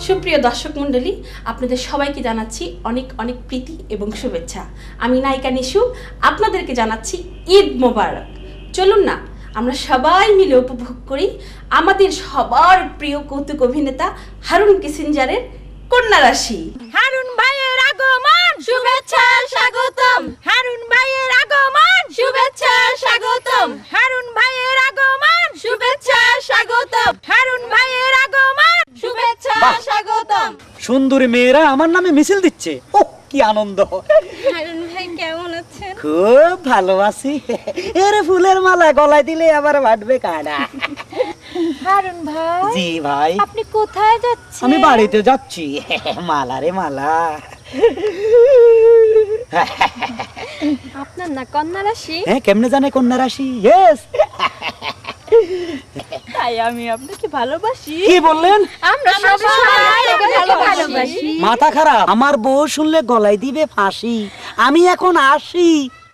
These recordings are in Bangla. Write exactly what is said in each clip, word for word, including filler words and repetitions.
সুপ্রিয় দর্শক মণ্ডলী, আপনাদের সবাইকে জানাচ্ছি অনেক অনেক প্রীতি এবং শুভেচ্ছা। আমি নায়িকা নিশু, আপনাদেরকে জানাচ্ছি ঈদ মোবারক। চলুন না আমরা সবাই মিলে উপভোগ করি আমাদের সবার প্রিয় কৌতুক অভিনেতা হারুন কিসিঞ্জারের কন্যা রাশি। হারুন ভাইয়ের আগমন, শুভেচ্ছা স্বাগতম। হারুন ভাইয়ের আগমন, শুভেচ্ছা স্বাগতম। হারুন ভাইয়ের আগমন, শুভেচ্ছা স্বাগতম। হারুন ভাইয়ের আগমন, শুভেচ্ছা স্বাগতম। সুন্দরী মেয়েরা আমার নামে মিছিল দিচ্ছে, ও কি আনন্দ। হারুন ভাই কেমন আছেন? খুব ভালো আছি। এর ফুলের মালা গলায় দিলে আবার বাঁধবে কানা। হারুন ভাই, জি ভাই। আপনি কোথায় যাচ্ছেন? আমি বাড়িতে যাচ্ছি। মালা রে মালা। আপনার না কন্যা রাশি? হ্যাঁ, কেমনে জানে কন্যা রাশি? ইয়েস। তাই আমি আপনাকে ভালোবাসি। কি বললেন? আমরা সবাই আপনাকে ভালোবাসি। মাথা খারাপ? আমার বউ শুনলে গলায় দিবে ফাঁসি। আমি এখন আসি।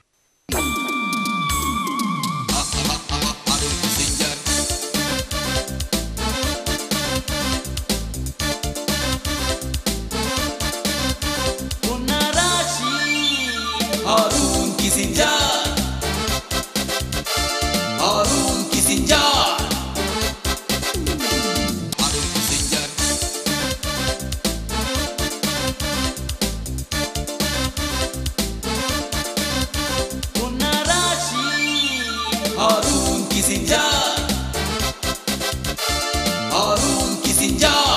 Harun Kisinjar, Harun Kisinjar, Harun Kisinjar, Konna Rashi, Harun Kisinjar, Harun Kisinjar.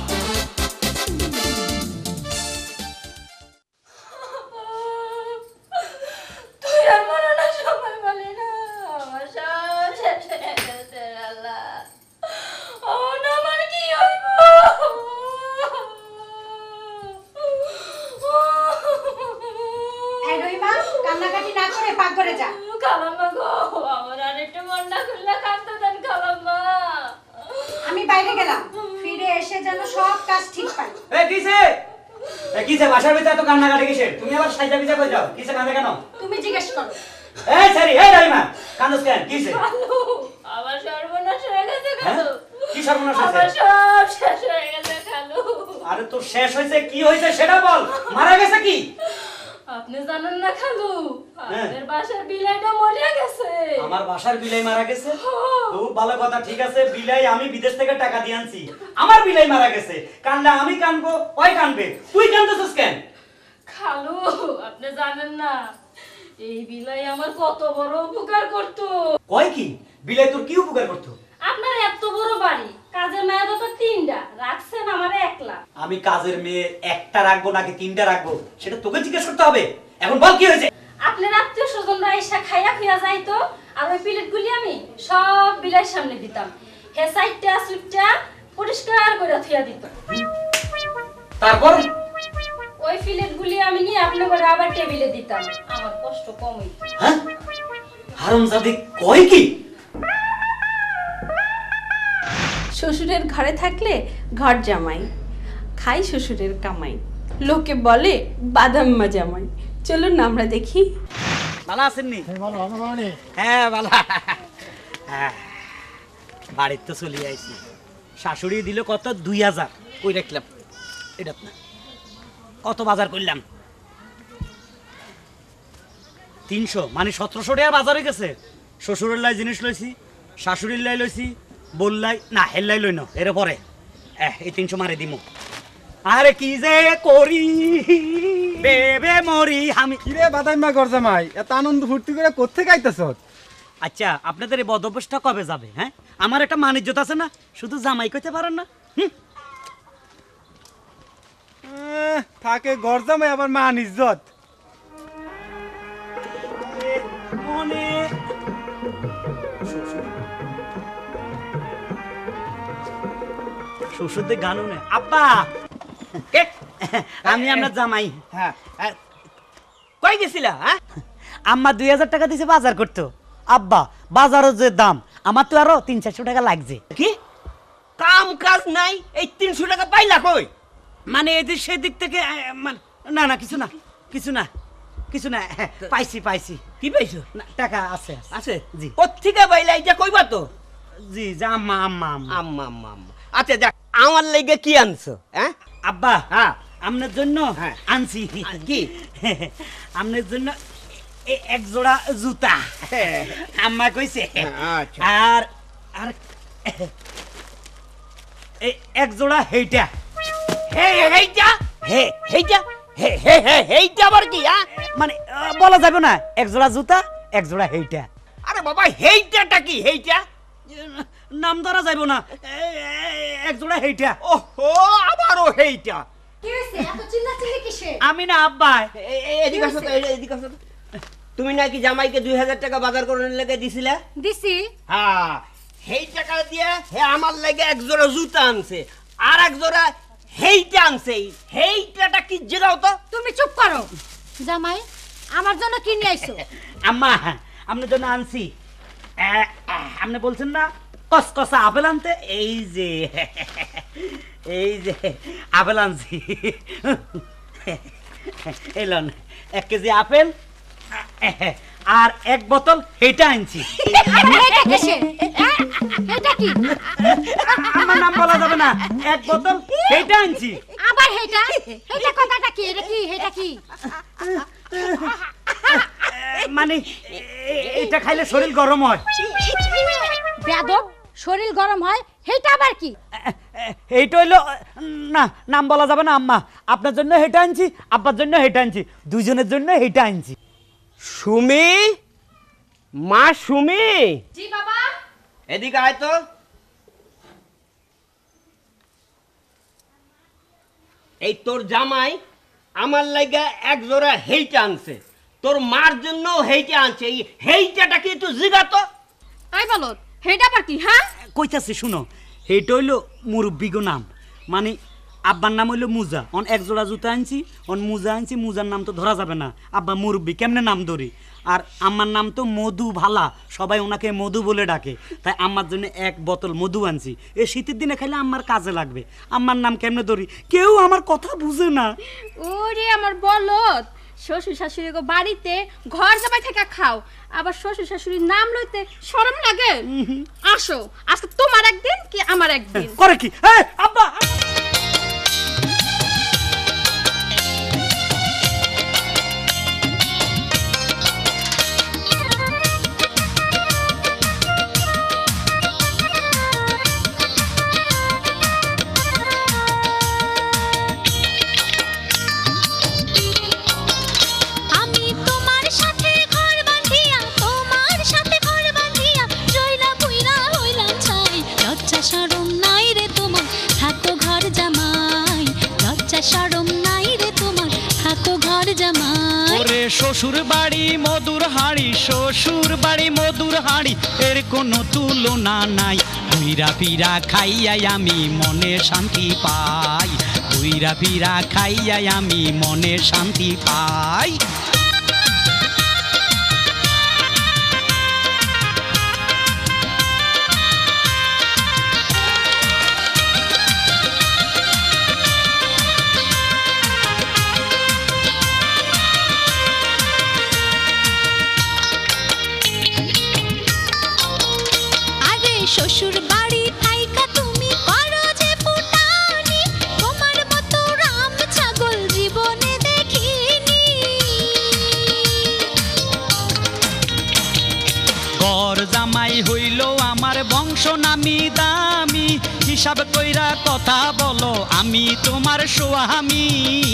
আমি বাইরে গেলাম, ফিরে এসে যেন সব কাজ ঠিক পাই। এই কিসে? এই কিসে বাসার ভিতরে এত কান্নাকাটি কিসের? তুমি আবার সাইজা পিজা কই যাও? কিসে কাঁদে কেন? তুমি জিজ্ঞেস করো। এই সরি, এই রাইমা, কান্দছ কেন? কিসে? আমার সর্বনাশ হয়ে গেছে হ্যাঁ? খালু। কি সর্বনাশ আমার হয়েছে? সব শেষ হয়ে গেছে খালু। আরে তোর শেষ হয়েছে, কি হয়েছে সেটা বল। মারা গেছে কি? আপনি জানেন না খালু, হ্যাঁ। আমাদের বাসার বিলাইটা মরে গেছে। আমার বাসার বিলাই মারা গেছে? খুব ভালো কথা, ঠিক আছে। বিলাই আমি বিদেশ থেকে টাকা দিয়ে আনছি। আমার বিলাই মারা গেছে। কান্দা আমি কানবো, ওই কানবে। তুই কান্দছিস কেন? খালু, আপনি জানেন না এই বিলাই আমার কত বড় উপকার করতো। কয় কি? বিলাই তোর কি উপকার করতো? আপনার এত বড় বাড়ি, কাজের মেয়ে তো তিনটা, রাখছেন আমারে একলা। আমি কাজের মেয়ে একটা রাখবো নাকি তিনটা রাখবো সেটা তোকে জিজ্ঞেস করতে হবে। এখন বল কি হয়েছে? আপনার আত্মীয় স্বজনরা এসে খাইয়া খুইয়া যাইতো, আর ওই প্লেটগুলি আমি সব বিলাইয়ের সামনে দিতাম। হে সাইডটা সুইটটা পরিষ্কার করে থুইয়া দিত। তারপর ওই প্লেটগুলি আমি নিয়ে আপনার ঘরে আবার টেবিলে দিতাম, আমার কষ্ট কম হইতো। হ্যাঁ, হারামজাদি কয় কি? শ্বশুরের ঘরে থাকলে ঘর জামাই, খাই শ্বশুরের কামাই, লোকে বলে বাদাম্মা জামাই। চলুন না আমরা দেখি। ভালো আছেননি? হ্যাঁ ভালো। হ্যাঁ, বাড়িতে তো চলে আইছি। শাশুড়ি দিল কত? দুই হাজার। কই রাখলাম এটা না, কত বাজার করলাম? তিনশো, মানে সতেরোশো টাকা বাজার হয়ে গেছে। শ্বশুরের লাই জিনিস লইছি, শাশুড়ির লাই লইছি, বললাই না হেল্লাই লই না, এর পরে এই তিনশো মারে দিমু। আরে কি যে করি বেবে মরি আমি। কিরে বাদাইমা গরজামাই, এত আনন্দ ফুর্তি করে কোত্থেকে আইতাছ? আচ্ছা, আপনাদের এই বদভ্যাসটা কবে যাবে? হ্যাঁ, আমার একটা মান ইজ্জত আছে না? শুধু জামাই কইতে পারেন না? হুম, থাকে গরজামাই আবার মান ইজ্জত। মনে শ্বশুরদের গানও নেই। আব্বা, আমি আপনার জামাই। হ্যাঁ, কই গেছিলা? হ্যাঁ, আম্মা দুই হাজার টাকা দিছে বাজার করতো। আব্বা, বাজারের যে দাম, আমার তো আরো তিন চারশো টাকা লাগছে। কি কাম কাজ নাই, এই তিনশো টাকা পাইলা কই? মানে এদিক সেদিক থেকে আহ, মানে না না কিছু না কিছু না কিছু না হ্যাঁ, পাইছি পাইছি। কি পাইছো? না, টাকা আছে আছে জি। কোত্থেকে পাইলা এটা কইবা তো? জি, যা আম্মা আম্মা আম্মা আম্মা আম্মা আম্মা। আচ্ছা যাক, আমার লাগে কি আনছো হ্যাঁ আব্বা হ্যাঁ আপনার জন্য হ্যাঁ। আনছি কি আপনার জন্য এ এক জোড়া জুতা আম্মা কইছে আচ্ছা। আর আর এ এক জোড়া হেইটা হে হেইটা হে হেইটা হে হে হে হেইটা আবার কি হ্যাঁ মানে আহ, বলা যাবে না এক জোড়া জুতা এক জোড়া হেইটা আরে বাবা হেইটাটা কি হেইটা নাম ধরা যাইব না এ- এ- এক জোড়া হেইটা ওহো আবারও হেইটা কি হইছে এত চিল্লাচিল্লি কিসের? আমি না আব্বা এ- এ- এদিকে আসো তো, এ- এদিকে আসো তো। তুমি নাকি জামাইকে দুই হাজার টাকা বাজার করে লেগে দিছিলে দিছি হ্যাঁ হেই টাকা দিয়ে হে আমার লাগে এক জোড়া জুতা আনছে আর এক জোড়া হেইটা আনছে হেইটাটা কি জিগাও তো তুমি চুপ করো। জামাই আমার জন্য কি নিয়ে আইছো? আম্মা আপনার জন্য আনছি এ, এ, আপনি বলছেন না কসকসা আপেল আনতে এই যে এই যে আপেল আনছি এলন এক কেজি আপেল আর এক বোতল হেটা আনছি এটা কিসের? হ্যাঁ? এটা কি? আমার নাম বলা যাবে না এক বোতল হেটা আনছি আবার হেটা? হেটা কথাটা কি? এটা কি? হেটা কি? এ, মানে এ- এটা খাইলে শরীর গরম হয় বেয়াদব, শরীর গরম হয়, হেটা আবার কি? এইটা হইলো না নাম বলা যাবে না আম্মা আপনার জন্য হেটা আনছি আব্বার জন্য হেটা আনছি দুইজনের জন্য হেটা আনছি সুমি মা সুমি জি বাবা। এদিকে আয় তো এই তোর জামাই আমার লাগা এক জোড়া হেইটা আনছে তোর মার জন্য হেইটা আনছে এই হেইটাটা কি তুই জিগাতো আই বলো হেটা আবার কি হ্যাঁ? কইতাছি শুনো এইটা হইলো মুরব্বিগো নাম মানে আব্বার নাম হইলো মুজা অন এক জোড়া জুতা আনছি অন মুজা আনছি মুজার নাম তো ধরা যাবে না আব্বা মুরব্বি কেমনে নাম ধরি আর আম্মার নাম তো মধু ভালা সবাই ওনাকে মধু বলে ডাকে তাই আম্মার জন্য এক বোতল মধু আনছি এই শীতের দিনে খাইলে আম্মার কাজে লাগবে আম্মার নাম কেমনে ধরি কেউ আমার কথা বুঝে না ওরে আমার বলদ, শ্বশুর শাশুড়ি গো বাড়িতে ঘর জামাই থেকে খাও, আবার শ্বশুর শাশুড়ির নাম লইতে শরম লাগে? আসো আজকে তোমার একদিন কি আমার একদিন। করে কি এই, আব্বা আমি তোমার সাথে ঘর বাঁধিয়া তোমার সাথে ঘর বাঁধিয়া রইলা বুইরা হইলাম ছাই লজ্জা শরম নাই রে তোমার থাকো ঘর জামাই লজ্জা শরম নাই রে তোমার থাকো ঘর জামাই ওরে শ্বশুর বাড়ি মধুর হাড়ি শ্বশুর বাড়ি মধুর হাড়ি এর কোনো তুলনা নাই ঘুইরা ফিরা খাইয়াই আমি মনে শান্তি পাই ঘুইরা ফিরা খাইয়াই আমি মনে শান্তি পাই আরে শ্বশুর বাড়ি থাইকা তুমি করো যে ফুটানি তোমার মতো রাম ছাগল জীবনে দেখিনি ঘর জামাই হইল আমার বংশ নামি দামি হিসাব কইরা কথা বলো আমি তোমার স্বামী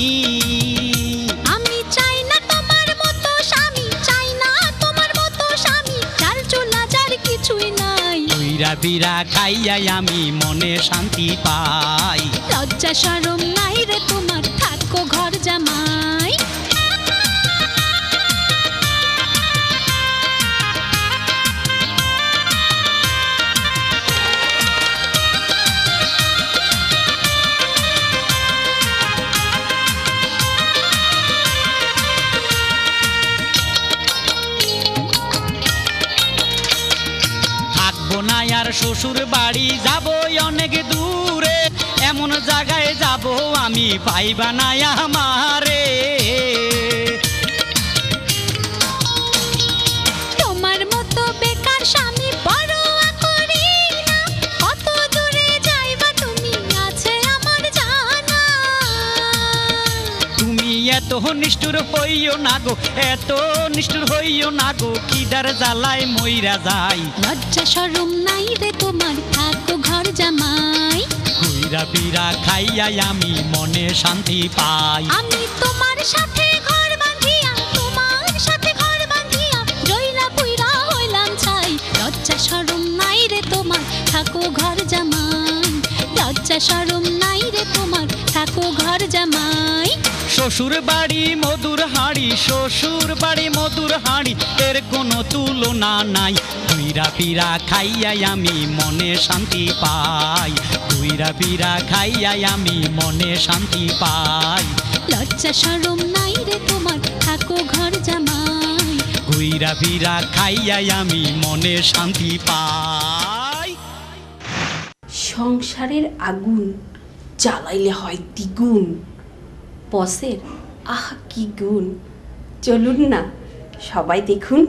আমি চাই না তোমার মতো স্বামী চাই না তোমার মতো স্বামী চাল চুলা যার কিছুই নাই ঘুইরা ফিরা খাইয়াই আমি মনে শান্তি পাই লজ্জা শরম নাই রে তোমার থাকো ঘর জামাই থাকবো না আর শ্বশুর বাড়ি যাবো অনেক দূরে এমন জায়গায় যাব আমি পাইবা না আমারে তোমার মতো বেকার স্বামী পরোয়া করি না কত দূরে যাইবা তুমি আজ নিষ্ঠুর হইও না গো, এত নিষ্ঠুর হইও না গো, খিদার জ্বালায় মইরা যাই। লজ্জা শরম নাই রে তোমার, থাকো ঘর জামাই। ঘুইরা ফিরা খাইয়াই আমি মনে শান্তি পাই। আমি তোমার সাথে ঘর বাঁধিয়া, তোমার সাথে ঘর বাঁধিয়া, জইলা পুইরা হইলাম ছাই। লজ্জা শরম নাই রে তোমার, থাকো ঘর জামাই। লজ্জা শরম নাই রে তোমার, থাকো ঘর জামাই। শ্বশুর বাড়ি মধুর হাঁড়ি, শ্বশুর বাড়ি মধুর হাঁড়ি, এর কোনো তুলনা নাই। ঘুইরা ফিরা খাইয়াই আমি মনে শান্তি পাই। ঘুইরা ফিরা খাইয়াই আমি মনে শান্তি পাই। লজ্জা শরম নাই রে তোমার, থাকো ঘর জামাই। ঘুইরা ফিরা খাইয়াই আমি মনে শান্তি পাই। সংসারের আগুন জ্বালাইলে হয় দ্বিগুণ, বসের আহ কি গুণ। চলুন না সবাই দেখুন।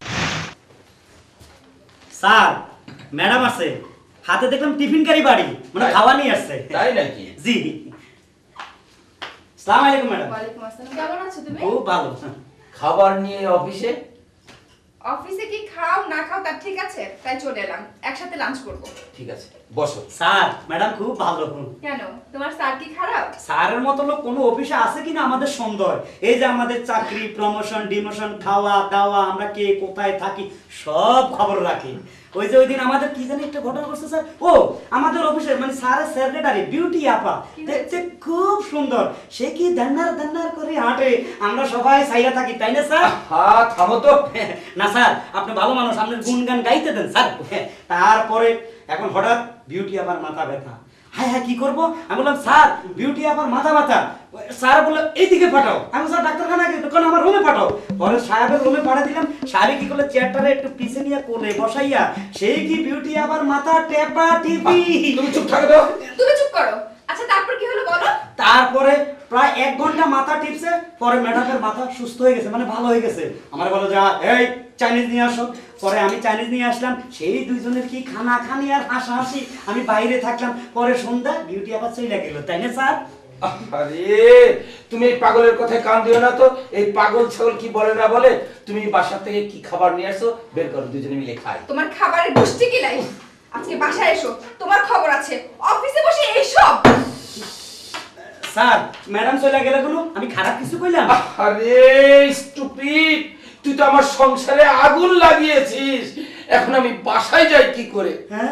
স্যার, ম্যাডাম আছে, হাতে দেখলাম টিফিন কারি বাড়ি, মানে খাওয়া নিয়ে আসছে। তাই নাকি? জি। আসসালামু আলাইকুম ম্যাডাম। ওয়ালাইকুম আসসালাম। কেমন আছো তুমি? খুব ভালো। খাবার নিয়ে অফিসে? অফিসে কি খাও না খাও তার ঠিক আছে, তাই চলে এলাম, একসাথে লাঞ্চ করব। ঠিক আছে, বসো। স্যার, ম্যাডাম খুব ভালো। কেন, তোমার স্যার কি খারাপ? স্যারের মতো লোক কোনো অফিসে আছে কিনা আমাদের সন্দেহ। এই যে আমাদের চাকরি, প্রমোশন, ডিমোশন, খাওয়া দাওয়া, আমরা কে কোথায় থাকি সব খবর রাখি। ওই যে ওই দিন আমাদের কি জানি একটা ঘটনা ঘটছে স্যার। ও আমাদের অফিসে মানে স্যারের সেক্রেটারি বিউটি আপা দেখতে খুব সুন্দর, সে কি দান্নার দান্নার করে হাঁটে, আমরা সবাই সাইরা থাকি, তাই না স্যার? হ্যাঁ, থামো তো। না স্যার, আপনি ভালো মানুষ, আপনার গুণগান গাইতে দেন স্যার। তারপরে এখন হঠাৎ বিউটি আপার মাথা ব্যথা। হ্যাঁ হ্যাঁ কি করবো? আমি বললাম স্যার বিউটি আপার মাথা ব্যথা। স্যার বললো এইদিকে পাঠাও। আমি স্যার ডাক্তারখানা কোন আমার রুমে পাঠাও। পরে সাহেবের রুমে পাঠিয়ে দিলাম। সাহেব কি করলো, চেয়ারটারে একটু পিছে নিয়ে কোলে বসাইয়া সেই কি বিউটি আপার মাথা টেপা টিপি। তুমি চুপ থাকো তো। তুমি চুপ করো। আচ্ছা তারপর কি হলো বলো? তারপরে প্রায় এক ঘন্টা মাথা টিপছে, পরে ম্যাডামের মাথা সুস্থ হয়ে গেছে, মানে ভালো হয়ে গেছে। আমার বলো যা এই চাইনিজ নিয়ে আসো। পরে আমি চাইনিজ নিয়ে আসলাম, সেই দুইজনের কি খানা খানি আর হাসাহাসি, আমি বাইরে থাকলাম। পরে সন্ধ্যা বিউটি আবার চলে গেল, তাই না স্যার? আরে তুমি এই পাগলের কথায় কান দিও না তো। এই পাগল ছাগল কি বলে না বলে। তুমি বাসা থেকে কি খাবার নিয়ে আসছো বের করো, দুজনে মিলে খাই। তোমার খাবারের গোষ্ঠী কি নাই? আজকে বাসায় এসো, তোমার খবর আছে। অফিসে বসে এইসব। স্যার, ম্যাডাম চলে গেল কেন? আমি খারাপ কিছু কইলাম? আরে স্টুপিড, তুই তো আমার সংসারে আগুন লাগিয়েছিস। এখন আমি বাসায় যাই কি করে? হ্যাঁ,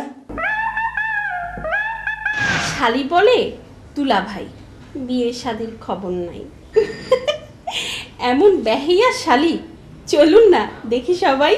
শালি বলে তুলা ভাই, বিয়ে শাদির খবর নাই। এমন বেহিয়া শালি, চলুন না দেখি সবাই।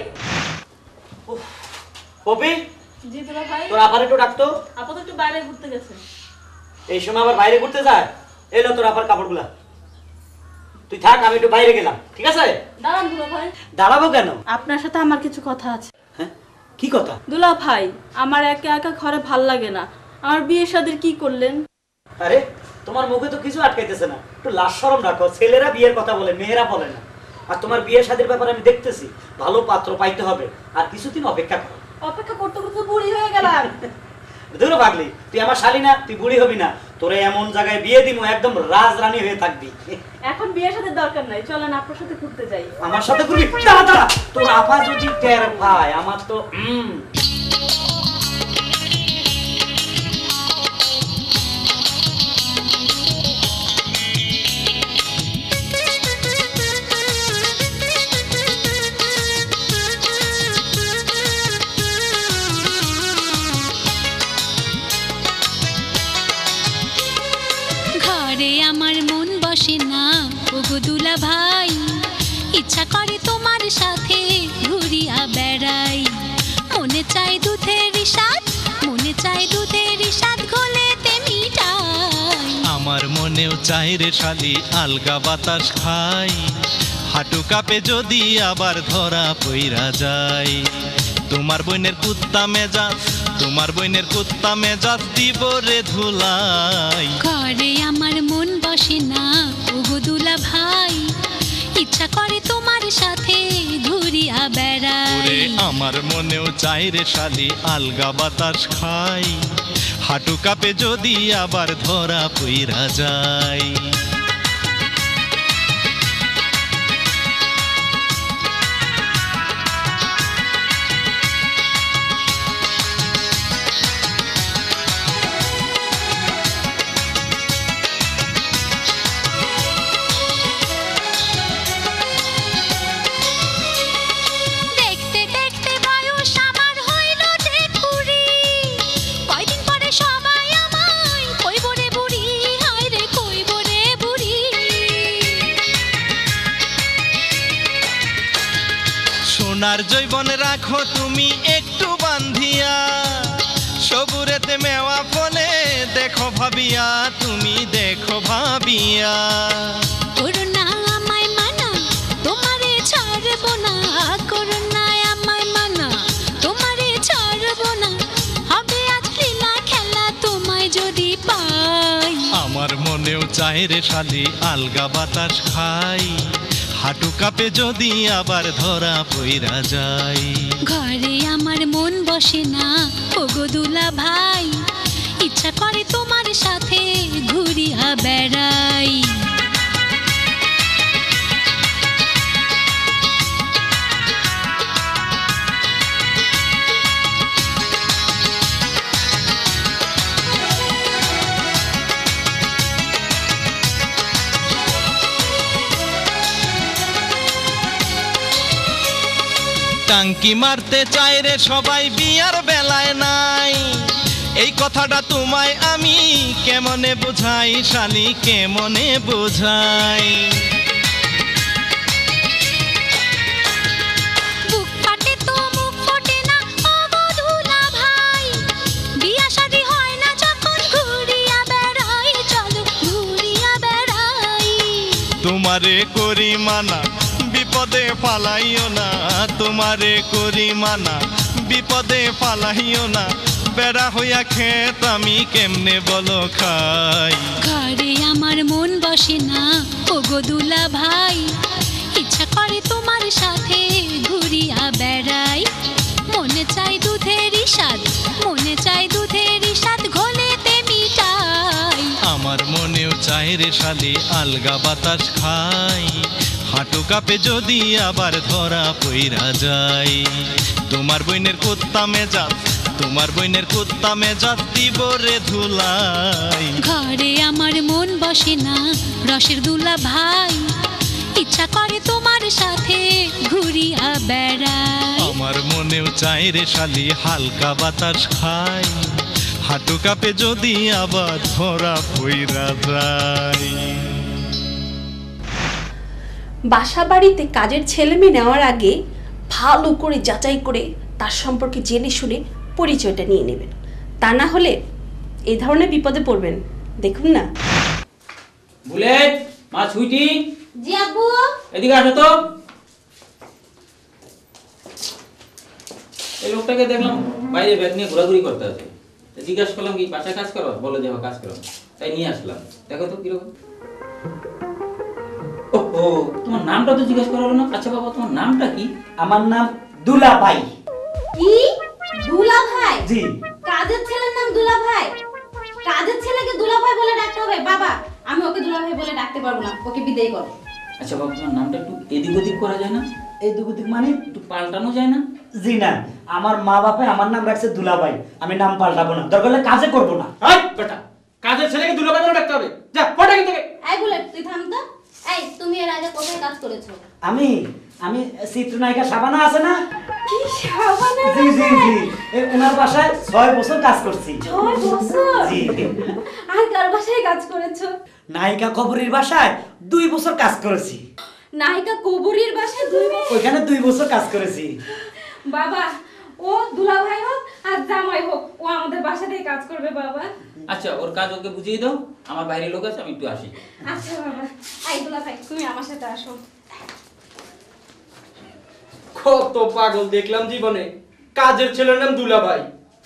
পপি, জি তুলা ভাই। তোর আপার একটু ডাকতো। আপাতত একটু বাইরে ঘুরতে গেছে। এই সময় আবার বাইরে ঘুরতে যায়? এলো তোর আপার কাপড়গুলা, তুই থাক, আমি একটু বাইরে গেলাম, ঠিক আছে? দাঁড়ান দুলা ভাই। দাঁড়াবো কেন? আপনার সাথে আমার কিছু কথা আছে। হ্যাঁ, কি কথা? দুলা ভাই, আমার একা একা ঘরে ভাল লাগে না। আমার বিয়ে শাদির কি করলেন? আরে তোমার মুখে তো কিছু আটকাইতেছে না, একটু লাজ শরম রাখো। ছেলেরা বিয়ের কথা বলে, মেয়েরা বলে না। আর তোমার বিয়ে শাদির ব্যাপারে আমি দেখতেছি, ভালো পাত্র পাইতে হবে, আর কিছুদিন অপেক্ষা করো। অপেক্ষা করতে করতে বুড়ি হয়ে গেলাম। ধরো পাগলি, তুই আমার শালি না, তুই বুড়ি হবি না। তোরে এমন জায়গায় বিয়ে দিমু একদম রাজরানী হয়ে থাকবি। এখন বিয়ের সাথে দরকার নাই, চলেন আপনার সাথে ঘুরতে যাই। আমার সাথে ঘুরবি? দাঁড়া দাঁড়া, তোর আপা যদি টের পায় আমার তো হুম। ঘরে আমার মন বসে না ওগো দুলা ভাই, ইচ্ছা করে তোমার সাথে ঘুরিয়া বেড়াই। মনে চাই দুধের স্বাদ, মনে চাই দুধের স্বাদ ঘোলেতে মিঠাই। আমার মনেও চাই রে শালি আলগা বাতাস খাই, হাঁটু কাপে যদি আবার ধরা পইরা যায়। তোমার বোনের কুত্তা মেজাজ, তোমার বোনের কুত্তা মেজাজ দিব রে ধুলাই। ঘরে আমার মন বসে না ওগো দুলা ভাই, ইচ্ছা করে তোমার সাথে ঘুরিয়া বেড়াই। আমার মনেও চাই রে শালি আলগা বাতাস খাই, হাঁটু কাপে যদি আবার ধরা পইরা যায়। সোনার জৈবন রাখো তুমি একটু বান্ধিয়া সবুরেতে মেওয়া ফলে দেখো ভাবিয়া তুমি দেখো ভাবিয়া করুণা আমায় মানা তোমারে ছাড়বো না করুণা আমায় মানা তোমারে ছাড়বো না হবে আজ লীলা খেলা তোমায় যদি পাই আমার মনেও চায় রে শালি আলগা বাতাস খাই হাঁটু কাঁপে যদি আবার ধরা পইরা যায় ঘরে আমার মন বসে না ওগো দুলা ভাই ইচ্ছা করে তোমার সাথে ঘুরিয়া বেড়াই টাঙ্কি মারতে চায় রে সবাই বিয়ার বেলায় নাই এই কথাটা তোমায় আমি কেমনে বুঝাই শালি কেমনে বুঝাই বুক ফাটে তো মুখ ফোটে না ওগো দুলা ভাই বিয়া শাদী হয় না যখন ঘুরিয়া বেড়াই চলো ঘুরিয়া বেড়াই তোমারে করি মানা বিপদে পালাইও না তোমারে করি মানা বিপদে পালাইও না বেড়া হইয়া খেত আমি কেমনে বলো খাই ঘরে আমার মন বসে না ওগো দুলা ভাই ইচ্ছা করে তোমার সাথে ঘুরিয়া বেড়াই মনে চাই দুধের স্বাদ মনে চাই দুধের স্বাদ ঘোলেতে মিটাই আমার মনেও চায় রে শালি আলগা বাতাস খাই হাঁটু কাঁপে যদি আবার ধরা পইরা যায় তোমার বইনের কুত্তা মেজাজ তোমার বইনের কুত্তা মেজাজ দিব রে ধুলাই ঘরে আমার মন বসে না রসের দুলা ভাই ইচ্ছা করে তোমার সাথে ঘুরিয়া বেড়াই আমার মনেও চায় রে শালি হালকা বাতাস খাই হাঁটু কাঁপে যদি আবার ধরা পইরা যায় বাসা বাড়িতে কাজের ছেলে মেয়ে নেওয়ার আগে ভালো করে যাচাই করে তার সম্পর্কে জেনে শুনে পরিচয়টা নিয়ে নেবেন, তা না হলে এই ধরনের বিপদে পড়বেন। দেখুন না। বুলেট মা ছুটি জি আব্বু এদিকে আসো তো। এই লোকটাকে দেখলাম বাইরে ব্যাগ নিয়ে ঘোরাঘুরি করতে আছে, জিজ্ঞাসা করলাম কি বাসায় কাজ করো, বলো যে কাজ করো, তাই নিয়ে আসলাম। দেখো তো কিরকম। ও তোমার নামটা তো জিজ্ঞাসা করা হলো না। আচ্ছা বাবা তোমার নামটা কি? আমার নাম দুলাভাই। কি দুলা ভাই? জি। কাজের ছেলের নাম দুলা ভাই? কাজের ছেলেকে দুলা ভাই বলে ডাকতে হবে? বাবা আমি ওকে দুলা ভাই বলে ডাকতে পারবো না, ওকে বিদায় করো। আচ্ছা বাবা তোমার নামটা একটু এদিক ওদিক করা যায় না? এদিক ওদিক মানে একটু পাল্টানো যায় না? জি না, আমার মা বাপে আমার নাম রাখছে দুলাভাই, আমি নাম পাল্টাবো না, দরকার হলে কাজে করবো না। এই বেটা কাজের ছেলেকে দুলাভাই বলে ডাকতে হবে? যা পড়া কিন্তু। এই বুলেট তুই থাম তো। এই তুমি এর আগে কোথায় কাজ করেছো? আমি আমি চিত্রনায়িকা শাবানা আছে না? কি শাবানা? জি জি জি, এই ওনার বাসায় ছয় বছর কাজ করছি। ছয় বছর? জি। আর কার বাসায় কাজ করেছো? নায়িকা কবরীর বাসায় দুই বছর কাজ করেছি। নায়িকা কবরীর বাসায় দুই বছর? ওইখানে দুই বছর কাজ করেছি। বাবা ও দুলা ভাই হোক আর জামাই হোক ও আমাদের বাসাতেই কাজ করবে বাবা। আচ্ছা ওর কাজ ওকে বুঝিয়ে দাও, আমার বাইরে লোক আছে, আমি একটু আসি। আচ্ছা বাবা। এই দুলা ভাই তুমি আমার সাথে আসো। কত পাগল দেখলাম জীবনে, কাজের ছেলের নাম দুলাভাই।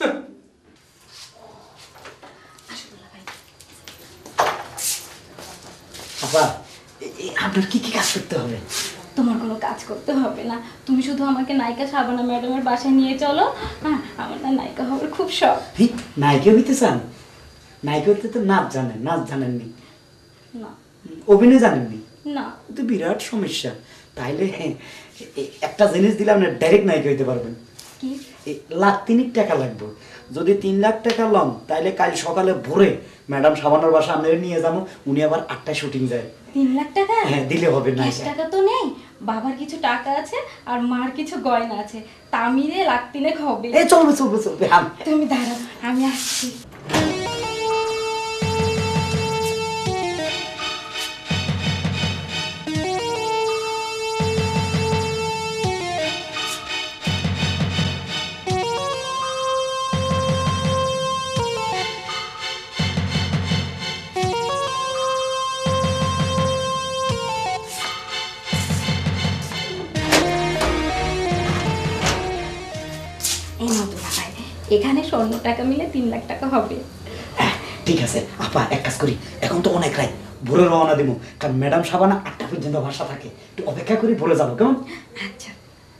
আপা আপনার কি কি কাজ করতে হবে? তোমার কোনো কাজ করতে হবে না, তুমি শুধু আমাকে নায়িকা শাবানা ম্যাডামের বাসায় নিয়ে চলো। হ্যাঁ আমার না নায়িকা হওয়ার খুব শখ। নায়িকা হইতে চান? নায়িকা হইতে তো নাচ জানেন, নাচ জানেননি, না অভিনয় জানেননি, না তো বিরাট সমস্যা। তাইলে একটা জিনিস দিলাম না, ডাইরেক্ট নায়িকা হইতে পারবেন। কি? লাখ তিনিক টাকা লাগবে। যদি তিন লাখ টাকা লন তাইলে কাল সকালে ভোরে ম্যাডাম শাবানার বাসা আমরা নিয়ে যাবো, উনি আবার আটটায় শুটিং যায়। তিন লাখ টাকা? হ্যাঁ দিলে হবে না। ক্যাশ টাকা তো নেই, বাবার কিছু টাকা আছে আর মার কিছু গয়না আছে, তা মিলে লাখ তিনেক হবে। এই চলবে চলবে চলবে। তুমি দাঁড়াও আমি আসছি। এখানে স্বর্ণ টাকা মিলে তিন লাখ টাকা হবে। ঠিক আছে আপা, এক কাজ করি, এখন তো অনেক রাত, ভোরে রওনা দিব, কারণ ম্যাডাম সাবানা আটটা পর্যন্ত ভাষা থাকে, একটু অপেক্ষা করি, ভোরে যাবো কেমন? আচ্ছা।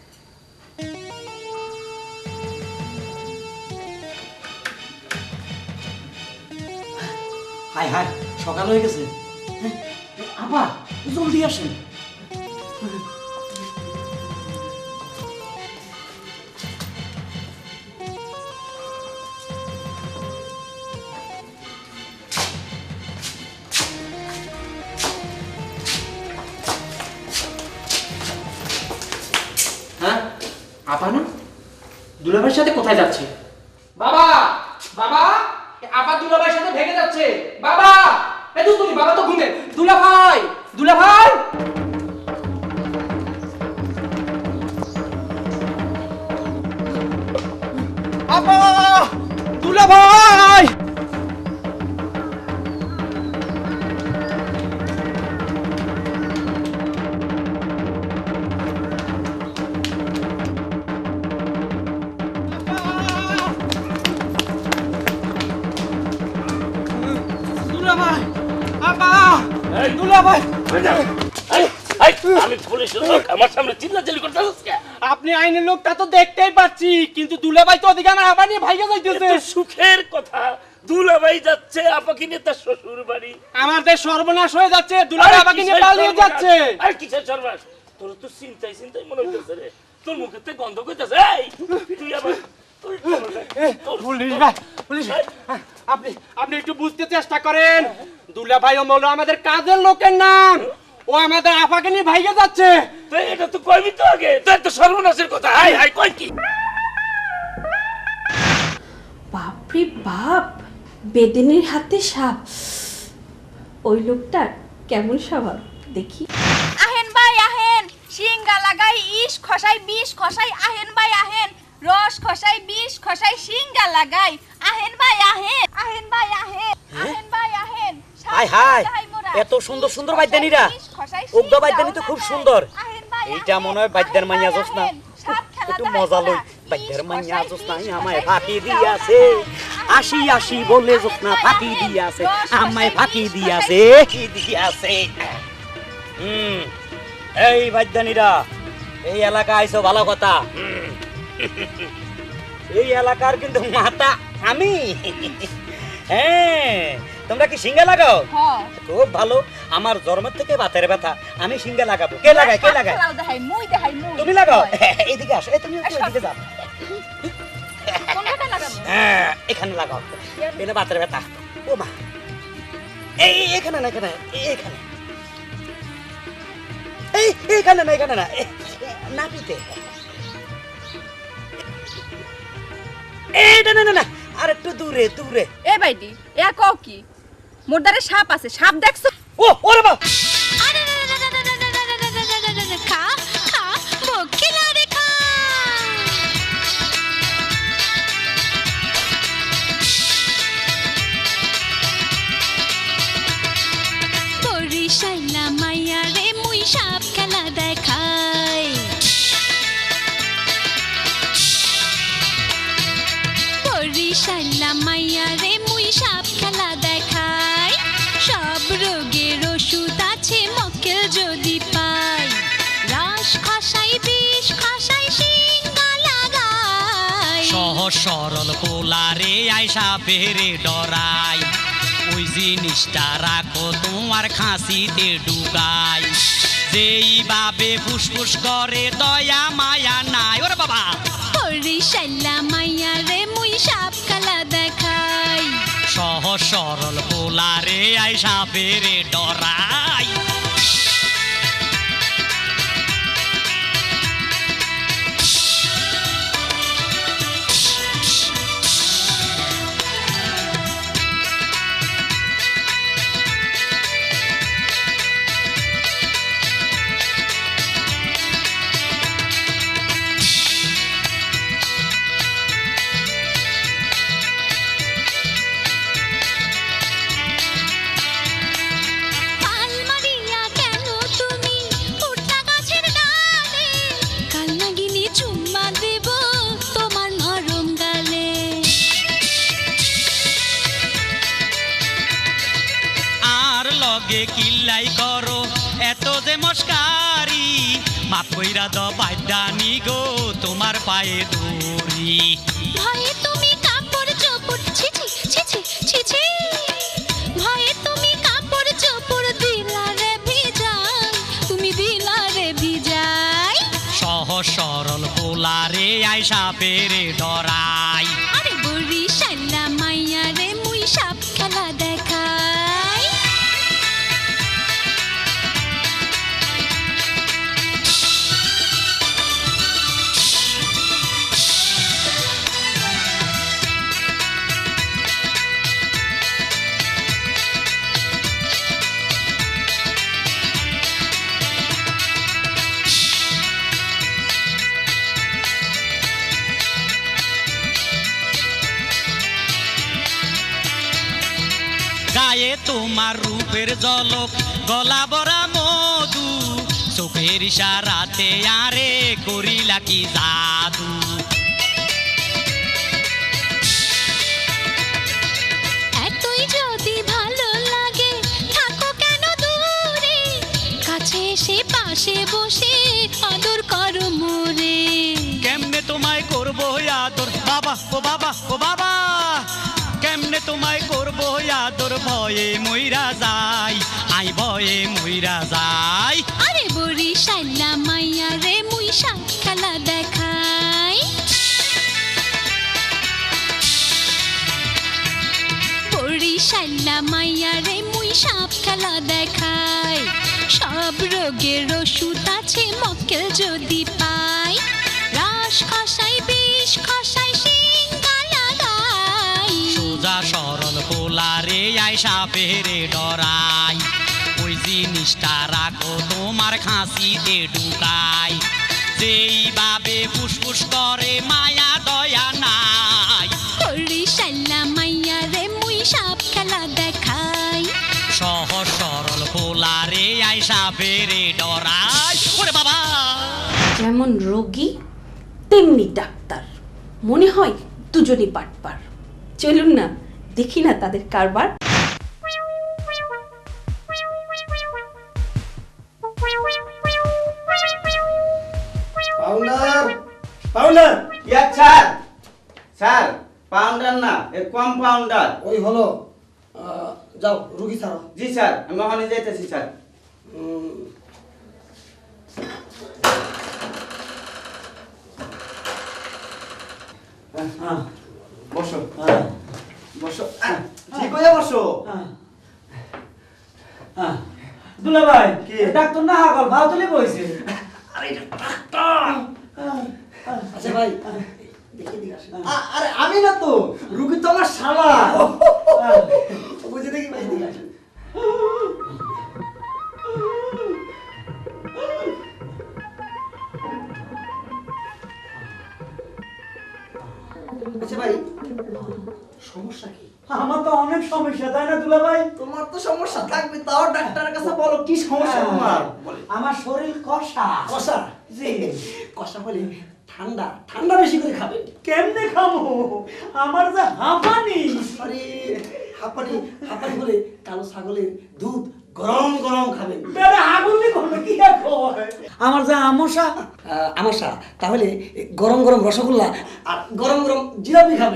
হাই হাই, সকাল হয়ে গেছে। আপা জলদি আসেন। হ্যাঁ আপা না দুলাভাইয়ের সাথে কোথায় যাচ্ছে? বাবা বাবা, আপা দুলাভাইয়ের সাথে ভেগে যাচ্ছে। বাবা এ তুমি, বাবা তো ঘুমে। দুলাভাই দুলাভাই আপা, দুলাভাই দুলাভাই, আপা দুলাভাই। আমি পুলিশের লোক, আমার সামনে চিল্লাচিল্লি করতেছিস কে? আপনি আইনের লোক তা তো দেখতেই পাচ্ছি, কিন্তু দুলাভাই তো ওদিকে আমার আপা নিয়ে ভাইগা যাইতেছে। সুখের কথা, দুলাভাই যাচ্ছে আপাকে নিয়ে তার শ্বশুর বাড়ি। আমাদের সর্বনাশ হয়ে যাচ্ছে, দুলাভাই আপাকে নিয়ে পালিয়ে যাচ্ছে। আর কিসের সর্বনাশ? তোর তো চিন্তাই চিন্তাই মনে হইতেছে রে, তোর মুখেতে গন্ধ কইতাছে। এই তুই আবার পুলিশ ভাই, পুলিশ ভাই, আপনি আপনি একটু বুঝতে চেষ্টা করেন, দুলাভাই ও মৌলা আমাদের কাজের লোকের নাম, ও আমাদের আপাকে নিয়ে ভাইগা যাচ্ছে। এটা তো কইবি তো আগে, তোর তো সর্বনাশের কথা। হাই হাই কই কি? বাপরে বাপ, বেদেনির হাতে সাপ। ওই লোকটার কেমন স্বভাব দেখি। আহেন ভাই আহেন, সিঙ্গা লাগাই ইস খসাই বিষ খসাই, আহেন ভাই আহেন, রস খসাই বিষ খসাই, সিঙ্গা লাগাই, আহেন ভাই আহেন, আহেন ভাই আহেন, আহেন ভাই আহেন। হাই হাই, এত সুন্দর সুন্দর বাইদানিরা, উগ্ধ বাইদানি তো খুব সুন্দর। এইটা মনে হয় বাইদার মাইয়া জোস না, একটু মজা লই। বাইদার মাইয়া জোস না আমায় ফাঁকি দিয়াছে, আসি আসি বলে জোস না ফাঁকি দিয়াছে, আমায় ফাঁকি দিয়াছে, কি দিয়াছে। হুম, এই বাইদানিরা, এই এলাকা আইছো ভালো কথা। এই এলাকার কিন্তু মাথা আমি। হ্যাঁ, তোমরা কি সিঙ্গা লাগাও? খুব ভালো, আমার জন্মের থেকে বাতের ব্যথা, আমি সিঙ্গা লাগাবো। কে লাগায় কে লাগায়? তুমি লাগাও। এইদিকে আসো, তুমি এদিকে যাও। হ্যাঁ, এখানে লাগাও, এটা বাতের ব্যথা। ও মা, এই এখানে না, এখানে এখানে, এই এখানে না, এখানে না, নাপিতে। এইটা না না না, আর একটু দূরে দূরে। এ বাইদি, এ কও কি? মোর দ্বারে সাপ আছে, সাপ দেখছো? ও ওরে বাবা, খা খা বকিলা রে খা। বরিশাইলা মাইয়া রে মুই সাপ খেলা দেখাই, বরিশাইলা মাইয়া রে মুই সাপ খেলা দেখাই, সব রোগের ওষুধ আছে মক্কেল যদি পাই, রস খসাই বিষ খসাই সিঙ্গা লাগাই, সহজ সরল পোলারে আইসা বেরে ডরাই, ওই জিনিসটা রাখো তোমার খাসিতে ঢুকাই, যেই ভাবে ফুসফুস করে দয়া মায়া নাই। ওরে বাবা, বরিশাইলা মাইয়া রে মুই সাপ খেলা দেখাই, সহজ সরল পোলারে আইসা বেরে ডরাই। নাই করো এত যে মস্কারি মাপ কইরা দ বাইদানি গো তোমার পায়ে দড়ি ভয়ে তুমি কাপড় চোপড় ছিছি ছিছি ছিছি ভয়ে তুমি কাপড় চোপড় দিলা রে ভিজাই তুমি দিলা রে ভিজাই সহজ সরল পোলারে আইসা পেরে ডরাই আরে বুড়ি শালা মাইয়া রে মুই সাপ খেলা দেখাই গায়ে তোমার রূপের ঝলক গলা ভরা মধু চোখের ইশারাতে আরে করিলা কি জাদু এতই যদি ভালো লাগে থাকো কেন দূরে কাছে এসে পাশে বসে আদর করো মোরে কেমনে তোমায় করবো আদর বাবা ও বাবা ও বাবা কেমনে তোমায় করবো আদর ভয়ে মইরা যাই আই ভয়ে মইরা যাই আরে বুড়ি শালা মাইয়া রে মুই সাপ খেলা দেখাই বুড়ি শালা মাইয়া রে মুই সাপ খেলা দেখাই সব রোগের ওষুধ আছে মক্কেল যদি পাই রাস খসাই বিষ খসাই সিঙ্গা লাগাই সোজা সরল পোলারে আইসা পেরে ডরাই ওই জিনিসটা রাখো তোমার খাঁসিতে ঢুকাই যেইভাবে ফুসফুস করে মায়া দয়া নাই বুড়ি শালা মাইয়া রে মুই সাপ খেলা দেখাই সহজ সরল পোলারে আইসা পেরে ডরাই ওরে বাবা যেমন রোগী তেমনি ডাক্তার মনে হয় দুজনই বাটপার চলুন না দেখি না তাদের কারবার পাউন্ডার পাউন্ডার ইয়া স্যার স্যার পাউন্ডার না এ কম্পাউন্ডার ওই হলো যাও রুগী স্যার জি স্যার আমি ওখানে যাইতেছি স্যার বসো বসো ঠিক হয়ে বসো দুলা ভাই কি ডাক্তার না হাগল ভাও তুলে বইছে আরে এটা ডাক্তার আচ্ছা ভাই দেখি দিকে আসেন আরে আমি না তো রুগী তো আমার শালা বুঝে দেখি ভাই দিকে আসেন আচ্ছা ভাই সমস্যা কি আমার তো অনেক সমস্যা তাই না দুলা ভাই তোমার তো সমস্যা থাকবে তাও ডাক্তারের কাছে বলো কি সমস্যা তোমার আমার শরীর কষা কষা জি কষা বলে ঠান্ডা ঠান্ডা বেশি করে খাবে কেমনে খাবো আমার যে হাঁপানি আরে হাঁপানি হাঁপানি বলে কালো ছাগলের দুধ গরম গরম খাবেন বেড়ে আগুন দিয়ে করবে কি আর খাওয়ায় আমার যে আমশা আমশা তাহলে গরম গরম রসগোল্লা আর গরম গরম জিলাপি খাবে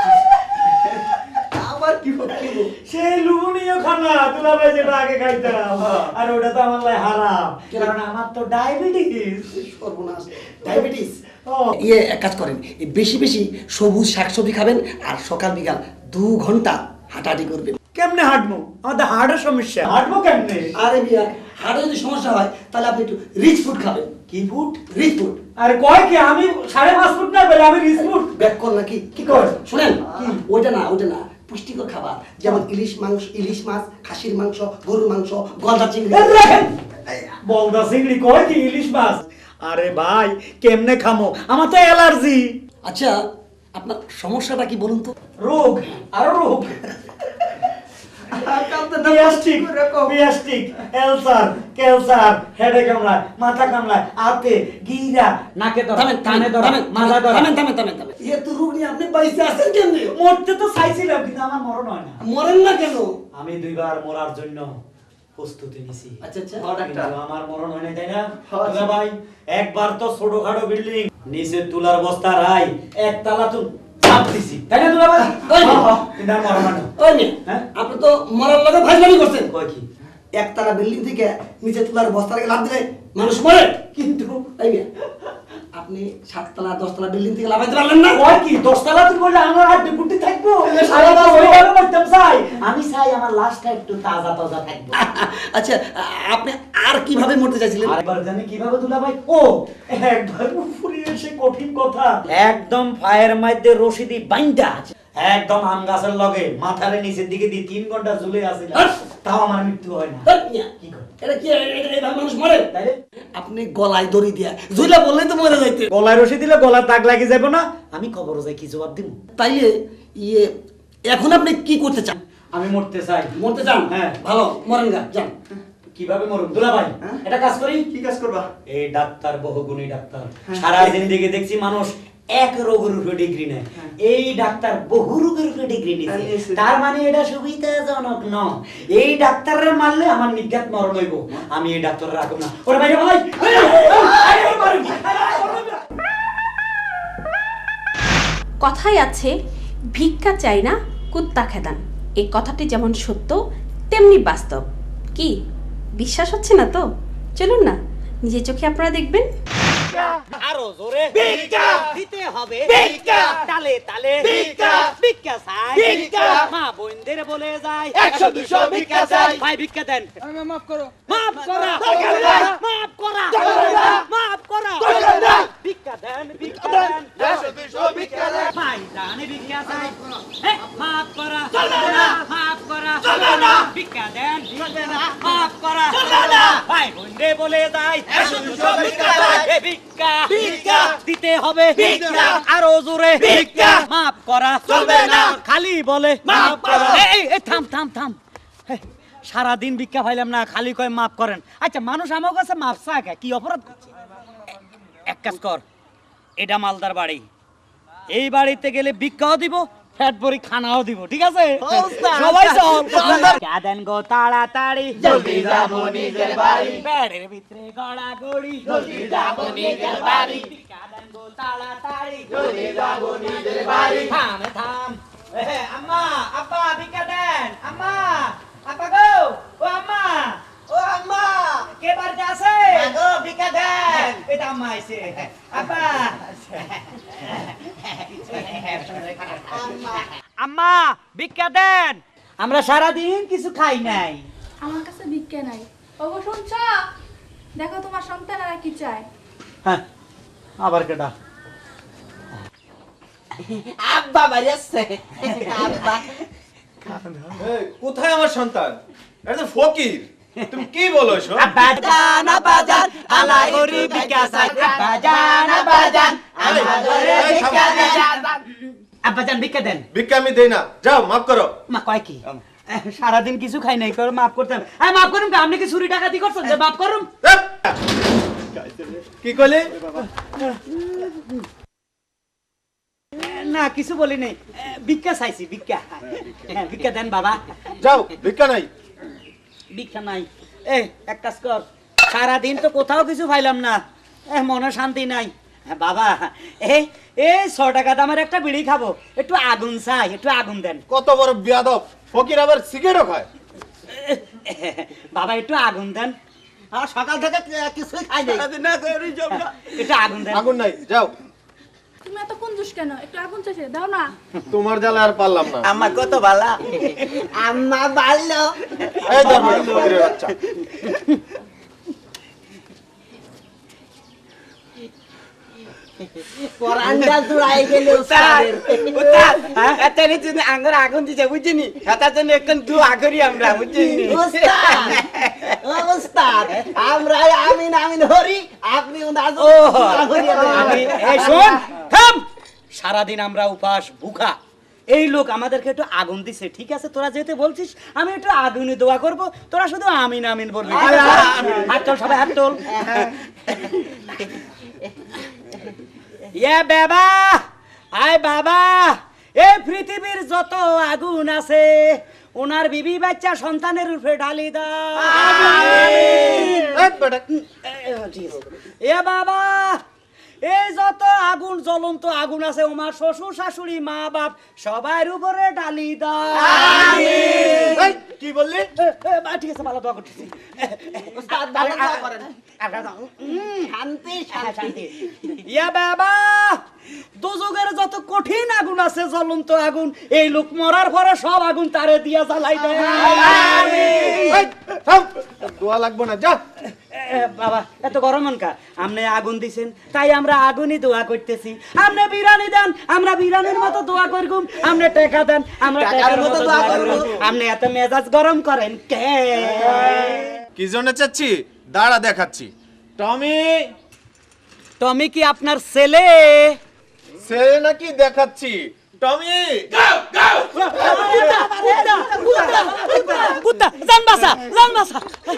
আবার কি কি সেই লুবনীয় খানা দুলা ভাই যেটা আগে খাইতাম আর ওটা তো আমার লাই হারাম কারণ আমার তো ডায়াবেটিস সর্বনাশ ডায়াবেটিস ইয়ে এক কাজ করেন বেশি বেশি সবুজ শাকসবজি খাবেন আর সকাল বিকাল দু ঘন্টা হাঁটাহাঁটি করবেন কেমনে হাঁটবো আমাদের হার্টের সমস্যা হাঁটবো কেমনে আরে বিয়া হার্টের যদি সমস্যা হয় তাহলে আপনি একটু রিচ ফুড খাবেন কি ফুড রিচ ফুড আরে কয় কি আমি সাড়ে পাঁচ ফুট না বলে আমি রিচ ফুড ব্যাক কর নাকি কি কর শুনেন কি ওইটা না ওইটা না পুষ্টিকর খাবার যেমন ইলিশ মাংস ইলিশ মাছ খাসির মাংস গরুর মাংস গলদা চিংড়ি বলদা চিংড়ি কয় কি ইলিশ মাছ আরে ভাই কেমনে খামো আমার তো অ্যালার্জি আচ্ছা আপনার সমস্যাটা কি বলুন তো রোগ আরো রোগ gastric gastric ulcer cancer headache কামড়ায় মাথা কামড়ায় আতে গিরা নাকে ধরে কানে ধরে মাথা ধরে থামেন থামেন থামেন থামেন এ তো রোগ নিয়ে আপনি বাইসে আছেন কেমনে মরতে তো চাইছিলাম কিন্তু আমার মরণ হয় না মরেন না কেন আমি দুইবার মরার জন্য প্রস্তুতি নিছি। আচ্ছা আচ্ছা কিন্তু আমার মরণ হয় না, তাই না দুলা ভাই? একবার তো ছোটখাটো বিল্ডিং নিচে তুলার বস্তা রাই একতলা তো চাপ দিছি, তাই না দুলা ভাই? কিন্তু আর মরণ হয় না। ওই নে আপনি তো মরার লগে ভাইজানি করছেন। কই কি একতলা বিল্ডিং থেকে নিচে তুলার বস্তা রেখে লাফ দিলে মানুষ মরে? কিন্তু এই মিয়া আপনি সাততলা দশতলা বিল্ডিং থেকে লাফাইতে পারলেন না? ওই কি দশতলা তুই বললে আমার হাত ডিপুটি থাকবো? আমি চাই আমার লাশটা একটু তাজা তাজা থাকবো। আচ্ছা আপনি আর কিভাবে মরতে চাইছিলেন? আরেকবার জানি কিভাবে দুলা ভাই? ও একবার উপরে এসে কঠিন কথা, একদম ফায়ার মধ্যে রশিদি বাইন্দা একদম আম গাছের লগে মাথারে নিচের দিকে দিয়ে তিন ঘন্টা ঝুলে আছে, তাও আমার মৃত্যু হয় না। কি করে এটা কি এইভাবে মানুষ মরে? তাইলে আপনি গলায় দড়ি দিয়া ঝুলা বললেই তো মরে যাইতে। গলায় রশি দিলে গলার দাগ লাগি যাবে না? আমি কবরে যাই কি জবাব দিব? তাইলে ইয়ে এখন আপনি কি করতে চান? আমি মরতে চাই। মরতে চান? হ্যাঁ ভালো মরেন গা যান। কিভাবে মরুন দুলা ভাই? এটা কাজ করি। কি কাজ করবা? এই ডাক্তার বহুগুণী ডাক্তার, সারা জিন্দেগি দেখছি মানুষ এক রোগের উপরে ডিগ্রি নেয়, এই ডাক্তার বহু রোগের উপরে ডিগ্রি নিচ্ছে। তার মানে এটা সুবিধাজনক নয়। এই ডাক্তারের মারলে আমার নিজ্ঞাত মরণ হইব, আমি এই ডাক্তার রাখব না। ওরে ভাই ভাই কথাই আছে ভিক্ষা চাই না কুত্তা খেদান। এই কথাটি যেমন সত্য তেমনি বাস্তব। কি বিশ্বাস হচ্ছে না তো? চলুন না নিজের চোখে আপনারা দেখবেন। আরো জোরে ভিক্ষা দিতে হবে, ভিক্ষা তালে তালে ভিক্ষা, ভিক্ষা চাই ভিক্ষা, মা বোনদের বলে যায় একশো দুশো ভিক্ষা চাই। ভাই ভিক্ষা দেন। মাফ করো, মাফ করা, মাফ করা, মাফ করা, ভিক্ষা দেন, ভিক্ষা দেন, একশো দুশো ভিক্ষা দেন। ভাই জানে ভিক্ষা চাই, মাফ করা চলবে না, মাফ করা চলবে না, ভিক্ষা দেন, চলবে না, মাফ করা চলবে না। ভাই বোনদের বলে যায় একশো দুশো ভিক্ষা চাই, ভিক্ষা ভিক্ষা দিতে হবে, ভিক্ষা আরো জোরে ভিক্ষা, মাফ করা চলবে না, খালি বলে মাফ করা। এই এই থাম থাম থাম, সারাদিন ভিক্ষা পাইলাম না, খালি কয় মাফ করেন। আচ্ছা মানুষ আমার কাছে মাফ চায় কি অপরাধ করছে? এক কাজ কর, এটা মালদার বাড়ি, এই বাড়িতে গেলে ভিক্ষাও দিব, ফ্যাট ভরি খানাও দিব, ঠিক আছে? সবাই চল দেন গো তাড়াতাড়ি, জলদি যাব নিজের বাড়ি, পেটের ভিতরে গড়া গড়ি, জলদি যাব নিজের বাড়ি, দেন গো তাড়াতাড়ি, জলদি যাব নিজের বাড়ি। থাম থাম, আম্মা আব্বা ভিক্ষা দেন, আম্মা আব্বা গো, ও আম্মা, ও আম্মা কে বাড়িতে আছে গো? ভিক্ষা দেন। এটা আম্মা আইছে, আব্বা আম্মা ভিক্ষা দেন, আমরা সারাদিন কিছু খাই নাই। আমার কাছে ভিক্ষা নাই। ওগো শুনছ? দেখো তোমার সন্তানেরা কি চায়। হ্যাঁ আবার কেডা? আব্বা বাড়ি আসছে। আব্বা কোথায় আমার সন্তান? এটা তো ফকির, তুমি কি বলো এসব? বাজান বাজান আলাই গরি ভিক্ষা চাই, বাজান বাজান আলাই গরি ভিক্ষা চাই। আব্বাজান ভিক্ষা দেন। ভিক্ষা আমি দেই না, যাও মাফ করো। মা কয় কি সারাদিন কিছু খাই নাই, করো মাফ করতেন। আরে মাফ করুন, আপনি কি চুরি ডাকাতি করছেন যে মাফ করুন? কি কইলে? না কিছু বলি নাই, ভিক্ষা চাইছি, ভিক্ষা। হ্যাঁ ভিক্ষা দেন বাবা। যাও ভিক্ষা নাই, ভিক্ষা নাই। এ এক কাজ কর, সারাদিন তো কোথাও কিছু পাইলাম না, মনে শান্তি নাই। বাবা এই এই ছ টাকা দামের একটা বিড়ি খাবো, একটু আগুন চাই, একটু আগুন দেন। কত বড় বিয়াদব, ফকির আবার সিগারেটও খায়। বাবা একটু আগুন দেন, আর সকাল থেকে কিছুই খাই নাই। একটু আগুন দেন। আগুন নাই, যাও। তুমি এত কঞ্জুস কেন? একটু আগুন চাইছে দাও না। তোমার জ্বালা আর পারলাম না। আম্মা কত ভালো, আম্মা ভালো। এই ধর ফকিরের বাচ্চা। পরান্ডা জুড়াই গেল উস্তাদের। উস্তাদ এতনি তুমি আঙ্গুর আগুন দিছে বুঝিনি, এটার জন্য এখন দু আগরি আমরা বুঝিনি। উস্তাদ ও উস্তাদ, আমরা আমিন আমিন হরি, আপনি উনাজ ও আমি এই শুন থাম, সারাদিন আমরা উপাস ভুখা, এই লোক আমাদেরকে একটু আগুন দিছে, ঠিক আছে? তোরা যেতে বলছিস আমি একটু আগুনে দোয়া করব, তোরা শুধু আমিন আমিন বলবি। হাত তোল সবাই, হাত তোল। ইয়ে বাবা, আয় বাবা, এই পৃথিবীর যত আগুন আছে ওনার বিবি বাচ্চা সন্তানের রূপে ঢালি দাও এ বাবা এই যত আগুন জ্বলন্ত আগুন আছে ওমার শ্বশুর শাশুড়ি মা বাপ সবার উপরে ঢালি দাও কি বললি? ঠিক আছে ভালো দোয়া করতেছি শান্তি শান্তি ইয়া বাবা দুজকের যত কঠিন আগুন আছে জ্বলন্ত আগুন এই লোক মরার পরে সব আগুন তারে দিয়া জ্বালাই দেয় দোয়া লাগবো না যা বাবা এত গরম কা আপনি আগুন দিছেন তাই আমরা আগুনই দোয়া করতেছি আপনি বিরানি দেন আমরা বিরানির মতো দোয়া করগুম আপনি টাকা দেন আমরা টাকার মতো দোয়া করব আপনি এত মেজাজ গরম করেন কে কি জন্য চাচ্ছি দাঁড়া দেখাচ্ছি টমি টমি কি আপনার ছেলে ছেলে নাকি দেখাচ্ছি টমি কুত্তা জান বাসা জান বাসা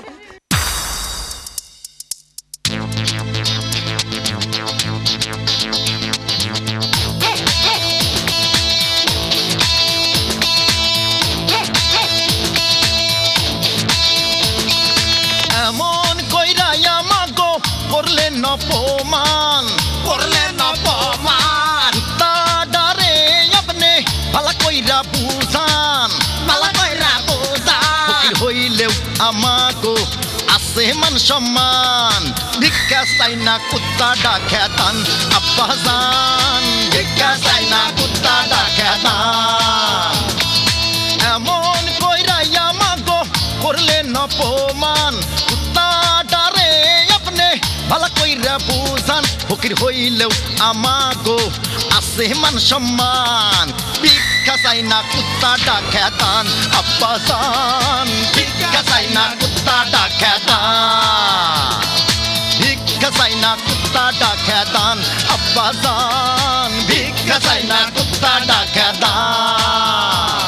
এমন কইরাই আমাগো করলেন অপমান করলেন অপমান তাডারে আপনি ভালা কইরা বুঝান ভালা কইরা বুঝান হইলেও আমাগো আছে মান সম্মান ভিক্ষা চাই না কুত্তা ডাকে দান আব্বাজান ভিক্ষা চাই না কুত্তা ডাকে দান এমন কইরাই আমাগো করলেন অপমান কুত্তাটারে আপনি ভালো কইরা বুঝান ফকির হইলেও আমাগো আছে মান সম্মান ভিক্ষা চাই না কুত্তা ডাকে দান আব্বাজান ভিক্ষা চাই না কুত্তা ডাকে দান ভিক্ষা চাই না কুত্তা ডাকে দান আব্বাজান ভিক্ষা চাই না কুত্তা ডাকে দান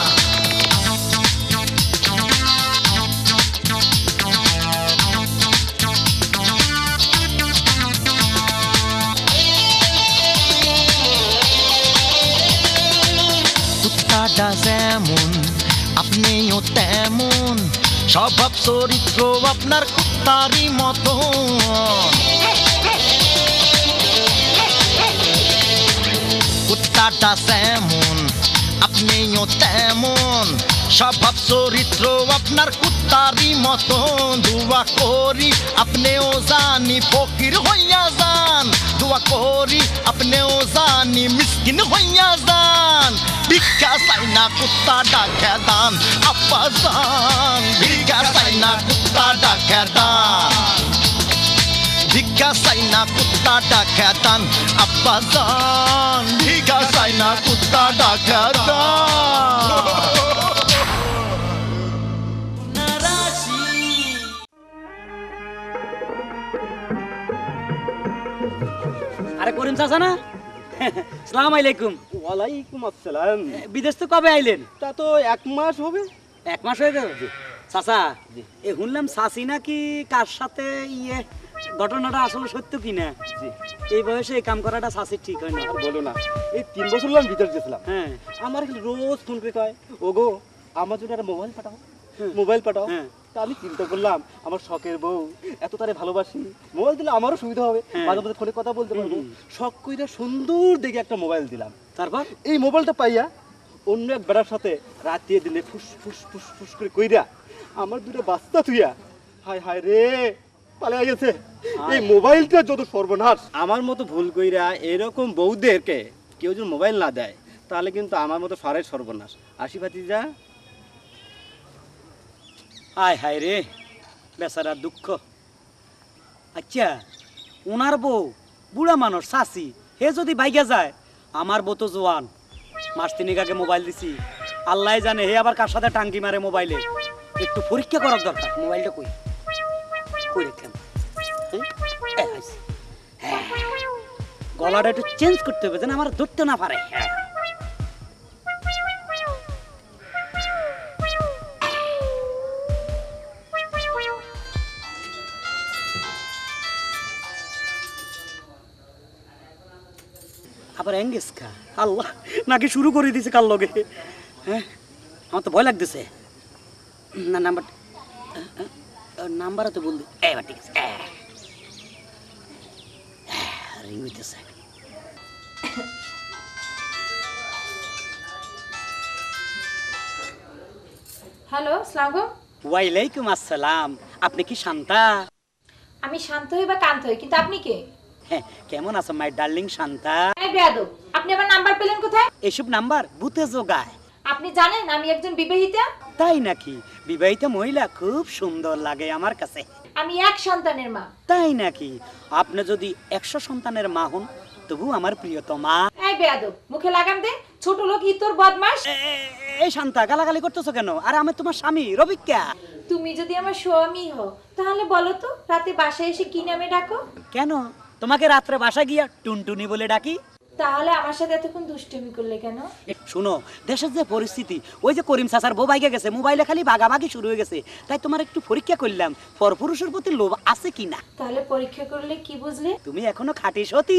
কুত্তাটা যেমন আপনিও তেমন স্বভাব চরিত্র আপনার কুত্তারই মতন কুত্তাটা যেমন আপনিও তেমন স্বভাব চরিত্র আপনার কুত্তারই মতন দোয়া করি আপনিও জানি ফকির হইয়া যান দোয়া করি আপনিও জানি মিসকিন হইয়া যান ভিক্ষা চাই না কুত্তা ডাকে দান আব্বাজান ভিক্ষা চাই না কুত্তা ডাকে দান ভিক্ষা চাই না কুত্তা ডাকে দান আব্বাজান ভিক্ষা চাই না কুত্তা ডাকে দান আরে করিম চাচা না সালাম আলাইকুম ওয়ালাইকুম আসসালাম বিদেশ তো কবে আইলেন তা তো এক মাস হবে এক মাস হয়ে গেল চাচা এ শুনলাম চাচি নাকি কার সাথে ইয়ে ঘটনাটা আসলে সত্য কিনা এই বয়সে এই কাম করাটা চাচির ঠিক হয় না আর বলো না এই তিন বছর হলাম বিদেশ গেছিলাম হ্যাঁ আমার রোজ ফোন করে কয় ওগো আমার জন্য একটা মোবাইল পাঠাও মোবাইল পাঠাও তা আমি চিন্তা করলাম আমার শখের বউ এত তারে ভালোবাসি মোবাইল দিলে আমারও সুবিধা হবে মাঝে মাঝে ফোনে কথা বলতে পারবো শখ কইরা সুন্দর দেখে একটা মোবাইল দিলাম তারপর এই মোবাইলটা পাইয়া অন্য এক বেড়ার সাথে রাতে দিনে ফুস ফুস ফুস ফুস করে কইরা আমার দুটো বাচ্চা থুইয়া হায় হায় রে পালিয়ে গেছে এই মোবাইলটা যত সর্বনাশ আমার মতো ভুল কইরা এরকম বউদেরকে কেউ যদি মোবাইল না দেয় তাহলে কিন্তু আমার মতো সারের সর্বনাশ আশি ভাতিজা হায় হায় রে বেচারা দুঃখ আচ্ছা ওনার বউ বুড়া মানুষ চাচি হে যদি বাইকে যায় আমার বউ তো জোয়ান মাস তিনেক আগে মোবাইল দিছি আল্লাহ জানে হে আবার কার সাথে টাঙ্কি মারে মোবাইলে একটু পরীক্ষা করার দরকার মোবাইলটা কই কই রেখেন গলাটা একটু চেঞ্জ করতে হবে যেন আমার ধরতে না পারে আবার এঙ্গেজ খা আল্লাহ নাকি শুরু করে দিছে কার লগে হ্যাঁ আমার তো ভয় লাগতেছে না নাম্বার নাম্বারও তো বললি এবার ঠিক আছে রিং হইতেছে হ্যালো আসসালামু ওয়ালাইকুম আসসালাম আপনি কি শান্তা আমি শান্ত হই বা কান্ত হই কিন্তু আপনি কে হ্যাঁ কেমন আছো মাই ডার্লিং শান্তা এই বেয়াদব আপনি আমার নাম্বার পেলেন কোথায় এসব নাম্বার ভূতে জোগায় আপনি জানেন আমি একজন বিবাহিতা তাই নাকি বিবাহিতা মহিলা খুব সুন্দর লাগে আমার কাছে আমি এক সন্তানের মা তাই নাকি আপনি যদি একশো সন্তানের মা হন তবু আমার প্রিয়তমা এই বেয়াদব মুখে লাগাম দে ছোট লোক ইতর বদমাশ এই শান্তা গালাগালি করতেছো কেন আরে আমি তোমার স্বামী রবিকা তুমি যদি আমার স্বামী হও তাহলে বলো তো রাতে বাসায় এসে কি নামে ডাকো কেন তোমাকে রাত্রে বাসা গিয়া টুনটুনি বলে ডাকি তাহলে আমার সাথে এতক্ষণ দুষ্টুমি করলে কেন শুনো দেশের যে পরিস্থিতি ওই যে করিম চাচার বউ বাইকে গেছে মোবাইলে খালি ভাগাভাগি শুরু হয়ে গেছে তাই তোমার একটু পরীক্ষা করলাম পরপুরুষের প্রতি লোভ আছে কিনা তাহলে পরীক্ষা করলে কি বুঝলে তুমি এখনো খাঁটি সতী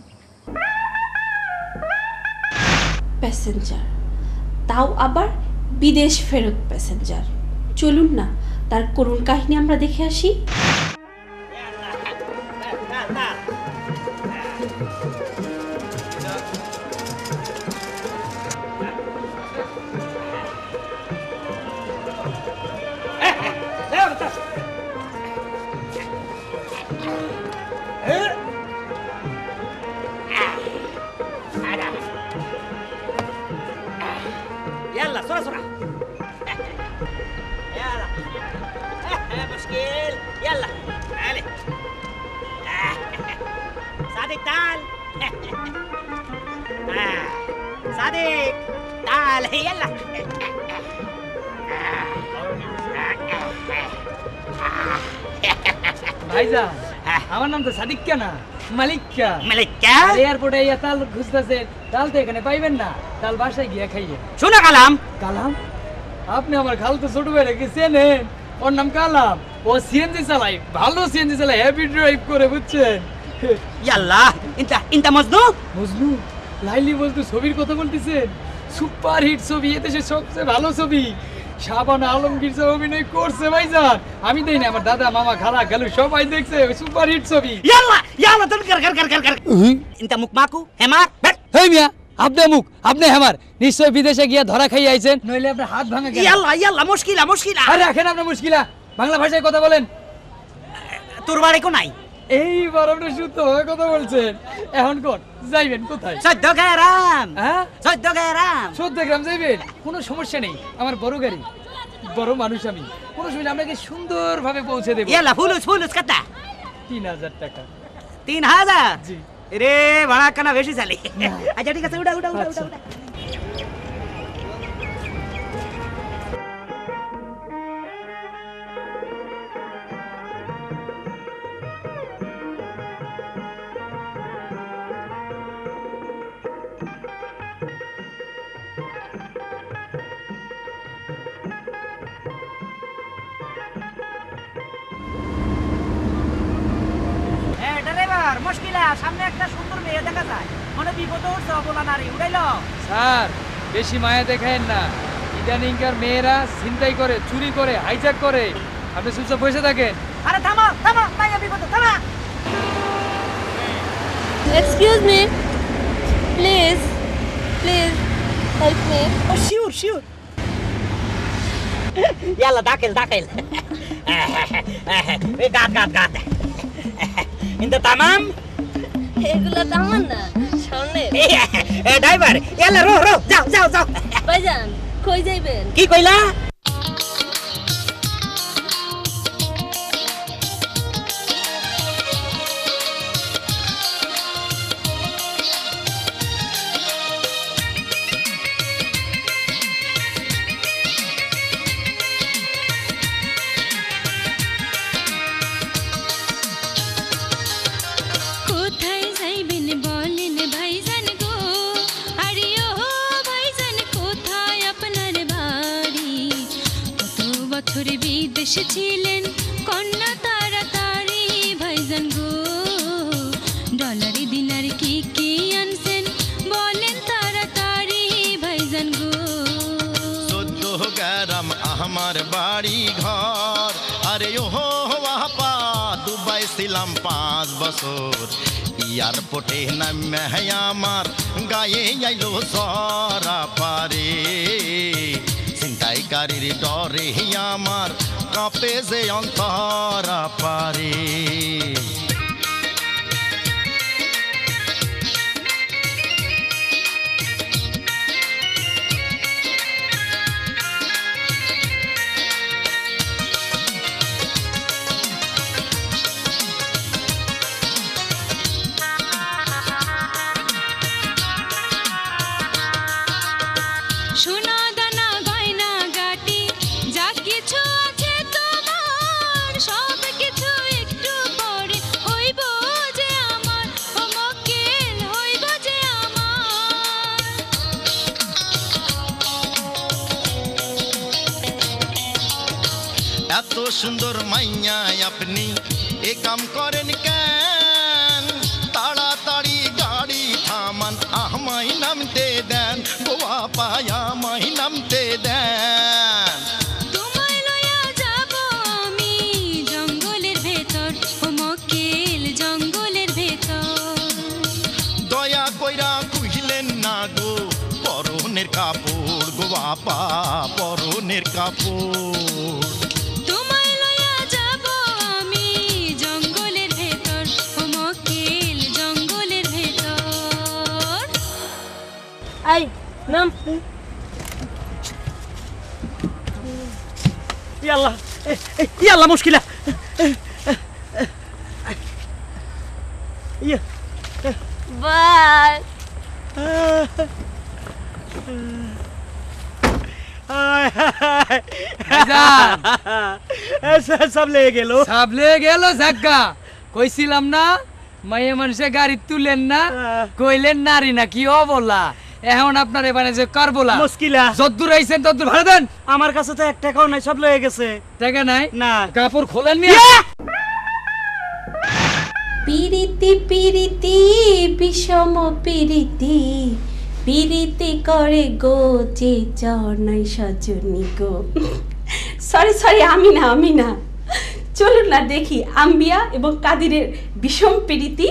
প্যাসেঞ্জার তাও আবার বিদেশ ফেরত প্যাসেঞ্জার চলুন না তার করুণ কাহিনী আমরা দেখে আসি يلا سرعة سرعة يلا مشكل يلا تعالي صادق تعال صادق تعال يلا ভাইজান আমার নাম তো সাদিক না মালিকা মালিকা এয়ারপোর্টে ইয়া তাল খুঁজতেছে তাল তো এখানে পাইবেন না তাল বাসায় গিয়া খাইয়ে শোনো কালাম কালাম আপনি আমার খাল তো ছোট ভাই রেখে চেনেন ওর নাম কালাম ও সিএনজি চালায় ভালো সিএনজি চালায় হ্যাপি ড্রাইভ করে বুঝছেন ইয়াল্লা ইনতা ইনতা মজনু মজনু লাইলি মজনু ছবির কথা বলতেছেন সুপার হিট ছবি এদেশের সবচেয়ে ভালো ছবি শাবানা আলমগীর যে অভিনয় করছে ভাইজান আমি দেই না আমার দাদা মামা খালা গেল সবাই দেখছে সুপার হিট ছবি ইয়াল্লা ইয়াল্লা তুমি কর কর কর কর ইনতা মুখ মাকু হেমার হেই মিয়া আপনি মুখ আপনি হেমার নিশ্চয় বিদেশে গিয়া ধরা খাই আইছেন নইলে আপনার হাত ভাঙা গেল ইয়াল্লা ইয়াল্লা মুশকিলা মুশকিলা আরে রাখেন আপনার মুশকিলা বাংলা ভাষায় কথা বলেন তোর বাড়ি কোনাই এইবার আপনি শুদ্ধ ভাবে কথা বলছেন এখন কোন যাইবেন কোথায় চোদ্দ গ্রাম হ্যাঁ চোদ্দ গ্রাম চোদ্দ গ্রাম যাইবেন কোনো সমস্যা নেই আমার বড় গাড়ি বড় মানুষ আমি কোনো সমস্যা আপনাকে সুন্দরভাবে পৌঁছে দেবো ইয়াল্লা ফুলুস ফুলুস কত তিন হাজার টাকা তিন হাজার জি রে ভাড়া কানা বেশি চালি আচ্ছা ঠিক আছে উঠা উঠা উঠা উঠা মুশকিলা সামনে একটা সুন্দর মেয়ে দেখা যায় মনে বিপদ হচ্ছে অবলা নারী উড়াইলো স্যার বেশি মায়া দেখায়েন না ইদানিংকার মেয়েরা ছিনতাই করে চুরি করে হাইজ্যাক করে আপনি চুপচাপ বসে থাকেন আরে থামো থামো মাইয়া বিপদ থামা excuse me please please help me oh sure sure يلا داخل داخل قاعد قاعد قاعد انت تمام এগুলো তো আমার না সামনে এ ড্রাইভার يلا روح روح যাও যাও যাও ভাইজান কই যাইবেন কি কইলা এসেছিলেন কন্যা তাড়াতাড়ি ভাইজান গো ডলারে দিনার কি কি আনছেন বলেন তাড়াতাড়ি ভাইজান গো চোদ্দ গ্রাম আমার বাড়ি ছিলাম পাঁচ বছর এয়ারপোর্টে নামে আমার গায়ে আইলো সরা পারে ছিনতাইকারীর ডরে আমার কাঁপে যে অন্তরা পারে সোনা দানা গয়না গাটি যা কিছু আছে তোমার সব কিছু একটু পরে হইব যে আমার ও মক্কেল হইব যে আমার এত সুন্দর মাইয়া আপনি এ কাম করেন কেন তাড়াতাড়ি গাড়ি থামান আমায় নামতে দেন গোয়া পায়া আমায় নামতে দেন তোমায় লইয়া যাব আমি জঙ্গলের ভেতর ও মক্কেল জঙ্গলের ভেতর দয়া কইরা কইলেন না গো পরনের কাপড় গোয়া পা পরনের কাপড় তোমায় লইয়া যাব আমি জঙ্গলের ভেতর ও মক্কেল জঙ্গলের ভেতর এই নাম ইয়াল্লাহ ইয়াল্লাহ মুশকিলা ইয়া বাই সব লে গেল সব লে গেল ঝাক্কা কইছিলাম না মাইয়া মানুষে গাড়ি তুলেন না কইলেন নারী না কি অবলা এখন আপনার এবারে যে করবলা মুশকিলা যদ্দুর আইছেন তদ্দুর ভাড়া দেন আমার কাছে তো এক টাকাও নাই সব লয়ে গেছে টাকা নাই না কাপড় খোলেন মিয়া পিরিতি পিরিতি বিষম পিরিতি পিরিতি করে গো যে জনাই সজনী গো সরি সরি আমি না আমি না চলুন না দেখি আম্বিয়া এবং কাদিরের বিষম পিরিতি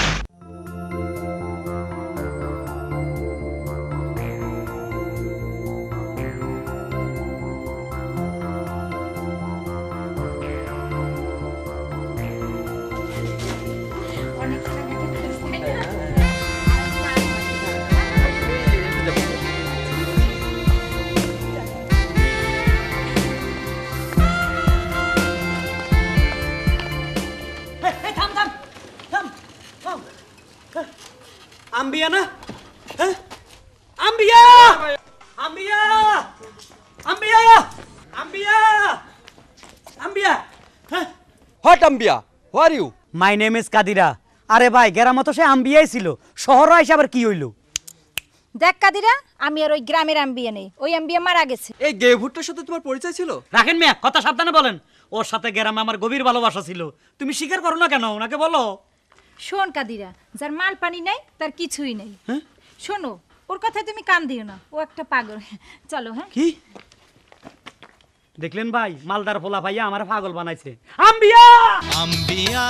আম্বিয়া না হ্যাঁ আম্বিয়া আম্বিয়া আম্বিয়া আম্বিয়া আম্বিয়া হ্যাঁ what Ambia who are you my name is Kadira আরে ভাই গ্রামে তো সে আম্বিয়াই ছিল শহর আইসে আবার কি হইলো দেখ কাদিরা আমি আর ওই গ্রামের আম্বিয়া নেই ওই আম্বিয়া মারা গেছে এই গেভুটটার সাথে তোমার পরিচয় ছিল রাখেন মিয়া কথা সাবধানে বলেন ওর সাথে গ্রামে আমার গভীর ভালোবাসা ছিল তুমি স্বীকার করো না কেন ওনাকে বলো শোন কাদিরা যার মাল পানি নাই তার কিছুই নেই শোনো ওর কথায় তুমি কান দিও না ও একটা পাগল চলো হ্যাঁ কি দেখলেন ভাই মালদার পোলা ভাইয়া আমার পাগল বানাইছে আম্বিয়া আম্বিয়া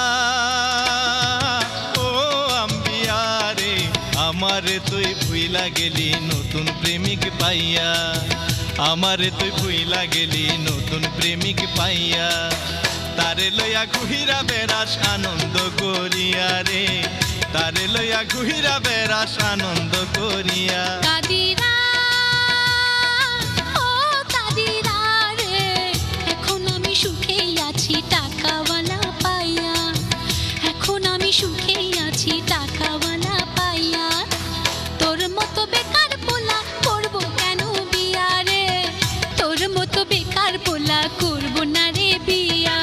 ও আম্বিয়া রে আমারে তুই ভুইলা গেলি নতুন প্রেমিক পাইয়া আমারে তুই ভুইলা গেলি নতুন প্রেমিক পাইয়া তারে লইয়া ঘুহিরা বেড়াস আনন্দ করিয়া রে তারে লইয়া ঘুহিরা বেড়াস আনন্দ করিয়া কাদিরা ও কাদিরা রে এখন আমি সুখেই আছি টাকাওয়ালা পাইয়া এখন আমি সুখেই আছি টাকাওয়ালা পাইয়া তোর মতো বেকার পোলা করব কেন বিয়া রে তোর মতো বেকার পোলা করব না রে বিয়া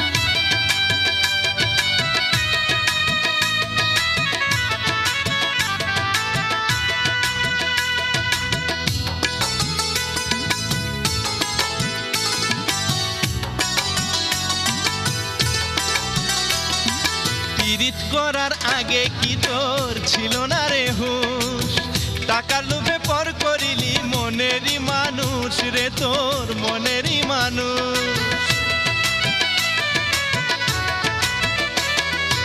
পিরিত করার আগে কি তোর ছিল না রে হুঁশ টাকার লোভে পর করিলি মনেরই মানুষ রে তোর মনেরই মানুষ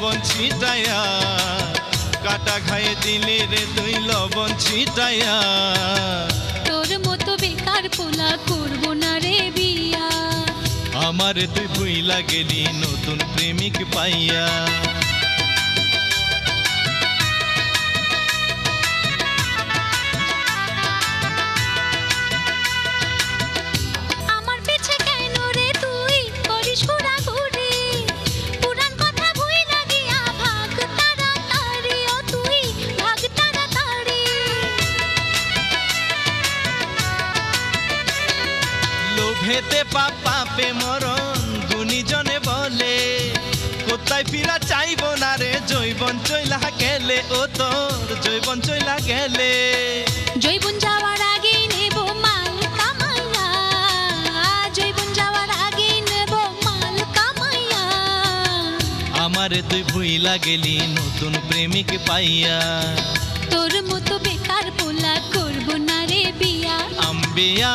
লবণ ছিটাইয়া কাটা খাইয়ে দিলি রে তুই লবণ ছিটাইয়া তোর মতো বেকার পোলা করব না রে বিয়া আমারে তুই ভুইলা গেলি নতুন প্রেমিক পাইয়া আমার পিছে কেন রে তুই করিস ঘোরাঘুরি পুরান কথা ভুইলা গিয়া ভাগ তাড়াতাড়ি ও তুই ভাগ তাড়াতাড়ি লোভেতে পাপ পাপে মরণ গুণীজনে বলে কোথায় ফিরা চাইব না রে জৈবন চইলা গেলে ও তোর জৈবন চইলা গেলে জৈবন যাওয়ার আগে নেব মাল কামাইয়া জৈবন যাওয়ার আগে নেব মাল কামাইয়া আমারে তুই ভুইলা গেলি নতুন প্রেমিক পাইয়া তোর মতো বেকার পোলা করব না রে বিয়া আম্বিয়া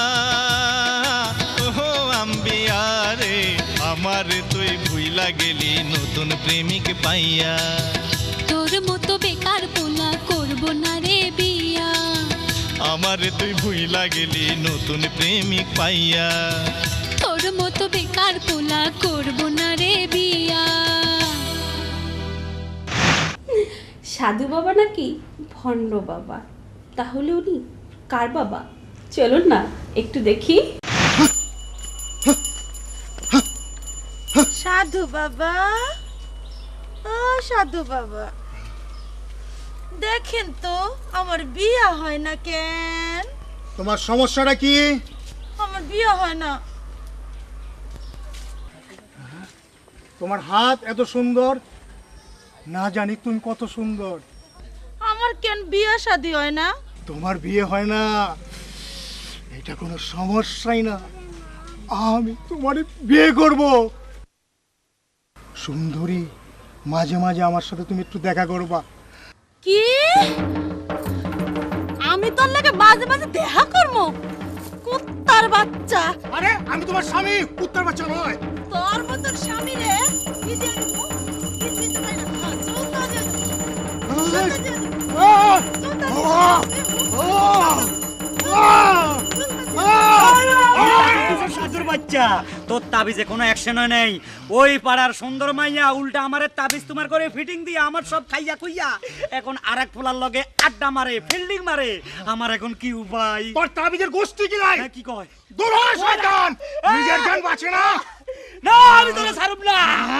ওহো আম্বিয়া রে আমারে তুই ভুইলা গেলি নতুন প্রেমিক পাইয়া তোর মতো বেকার পোলা করব না রে বিয়া আমারে তুই ভুইলা গেলি নতুন প্রেমিক পাইয়া তোর মতো বেকার পোলা করব না রে বিয়া সাধু বাবা নাকি ভণ্ড বাবা? তাহলে উনি কার বাবা? চলুন না একটু দেখি। সাধু বাবা, ও সাধু বাবা, দেখেন তো আমার বিয়ে হয় না কেন? তোমার সমস্যাটা কি? আমার বিয়ে হয় না। তোমার হাত এত সুন্দর, না জানি তুমি কত সুন্দর। আমার কেন বিয়ে শাদী হয় না? তোমার বিয়ে হয় না এটা কোনো সমস্যাই না, আমি তোমার বিয়ে করব। সুন্দরী, মাঝে মাঝে আমার সাথে তুমি একটু দেখা করবা। কি? আমি তোর লাগে মাঝে মাঝে দেখা করব? কুত্তার বাচ্চা! আরে আমি তোমার স্বামী, কুত্তার বাচ্চা নয়। তোর মতন স্বামী রে কি দিয়ে দেব? কি দিতে পারি না? জুতা দিয়ে দেব। জুতা দিয়ে দেব। জুতা সাধুর বাচ্চা, তোর তাবিজে কোনো অ্যাকশন হয় নাই। ওই পাড়ার সুন্দর মাইয়া উল্টা আমারে তাবিজ তোমার করে ফিটিং দিয়ে আমার সব খাইয়া খুইয়া এখন আরেক ফুলার লগে আড্ডা মারে, ফিল্ডিং মারে। আমার এখন কি উপায়? তোর তাবিজের গোষ্ঠী কি নাই? কি কয়? দূর হ শয়তান, নিজের জান বাঁচে না। না, আমি তোরে ছাড়ব না।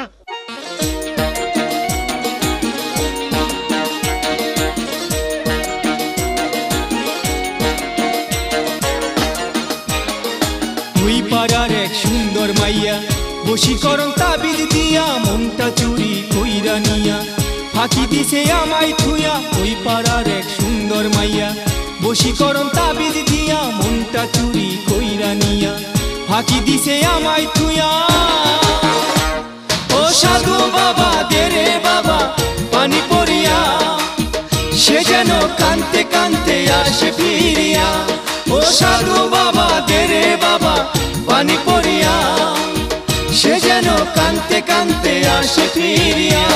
ওই পাড়ার এক সুন্দর মাইয়া বশীকরণ তাবিজ দিয়া মনটা চুরি কইরা নিয়া ফাঁকি দিছে আমায় থুয়া। ওই পাড়ার এক সুন্দর মাইয়া বশীকরণ তাবিজ দিয়া মনটা চুরি কইরা নিয়া ফাঁকি দিছে আমায় থুয়া। ও সাধু বাবা দে রে বাবা পানি পড়িয়া, সে যেন কানতে কানতে আসে ফিরিয়া। ও সাধু বাবা দে রে বাবা পানি পড়িয়া, সে যেন কানতে কানতে আসে ফিরিয়া।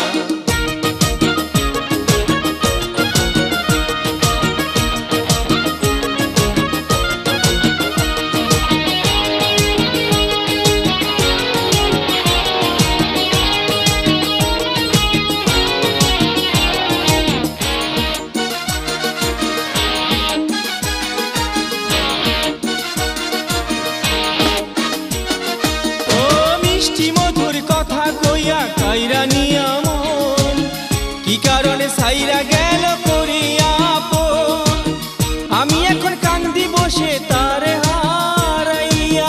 কাইরা নিয়া মন কি কারণে সাইরা গেল করিয়া আপন, আমি এখন কান্দি বসে তারে হারাইয়া।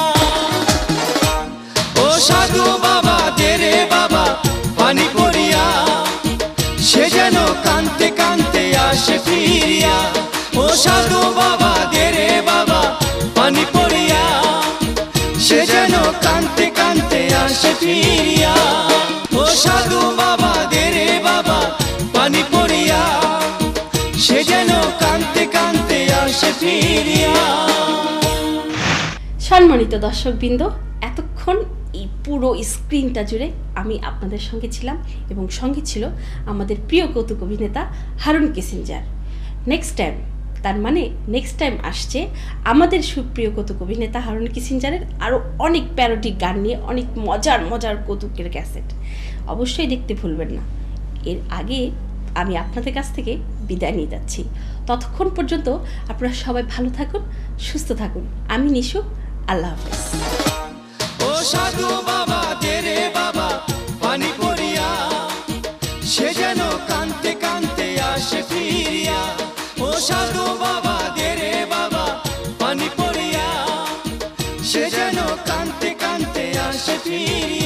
ও সাধু বাবা দে রে বাবা পানি পড়িয়া, সে যেন কানতে কানতে আসে ফিরিয়া। ও সাধু বাবা দে রে বাবা পানি পড়িয়া, সে যেন কানতে কানতে আসে ফিরিয়া। ও সাধু বাবা দে রে বাবা পানি পড়িয়া, সে যেন কানতে কানতে আসে ফিরিয়া। সম্মানিত দর্শকবৃন্দ, এতক্ষণ এই পুরো স্ক্রিনটা জুড়ে আমি আপনাদের সঙ্গে ছিলাম এবং সঙ্গে ছিল আমাদের প্রিয় কৌতুক অভিনেতা হারুন কিসিঞ্জার। নেক্সট টাইম, তার মানে নেক্সট টাইম আসছে আমাদের সুপ্রিয় কৌতুক অভিনেতা হারুন কিসিঞ্জারের আরও অনেক প্যারোডি গান নিয়ে অনেক মজার মজার কৌতুকের ক্যাসেট। অবশ্যই দেখতে ভুলবেন না। এর আগে আমি আপনাদের কাছ থেকে বিদায় নিয়ে যাচ্ছি। ততক্ষণ পর্যন্ত আপনারা সবাই ভালো থাকুন, সুস্থ থাকুন। আমি নিশু, আল্লাহ হাফেজ। ও সাধু বাবা দে রে বাবা পানি পড়িয়া, সে যেন কান্তে কান্তে আসে ফিরিয়া। ও সাধু বাবা দে রে বাবা পানি পড়িয়া, সে যেন কান্তে কান্তে আসে ফিরিয়া।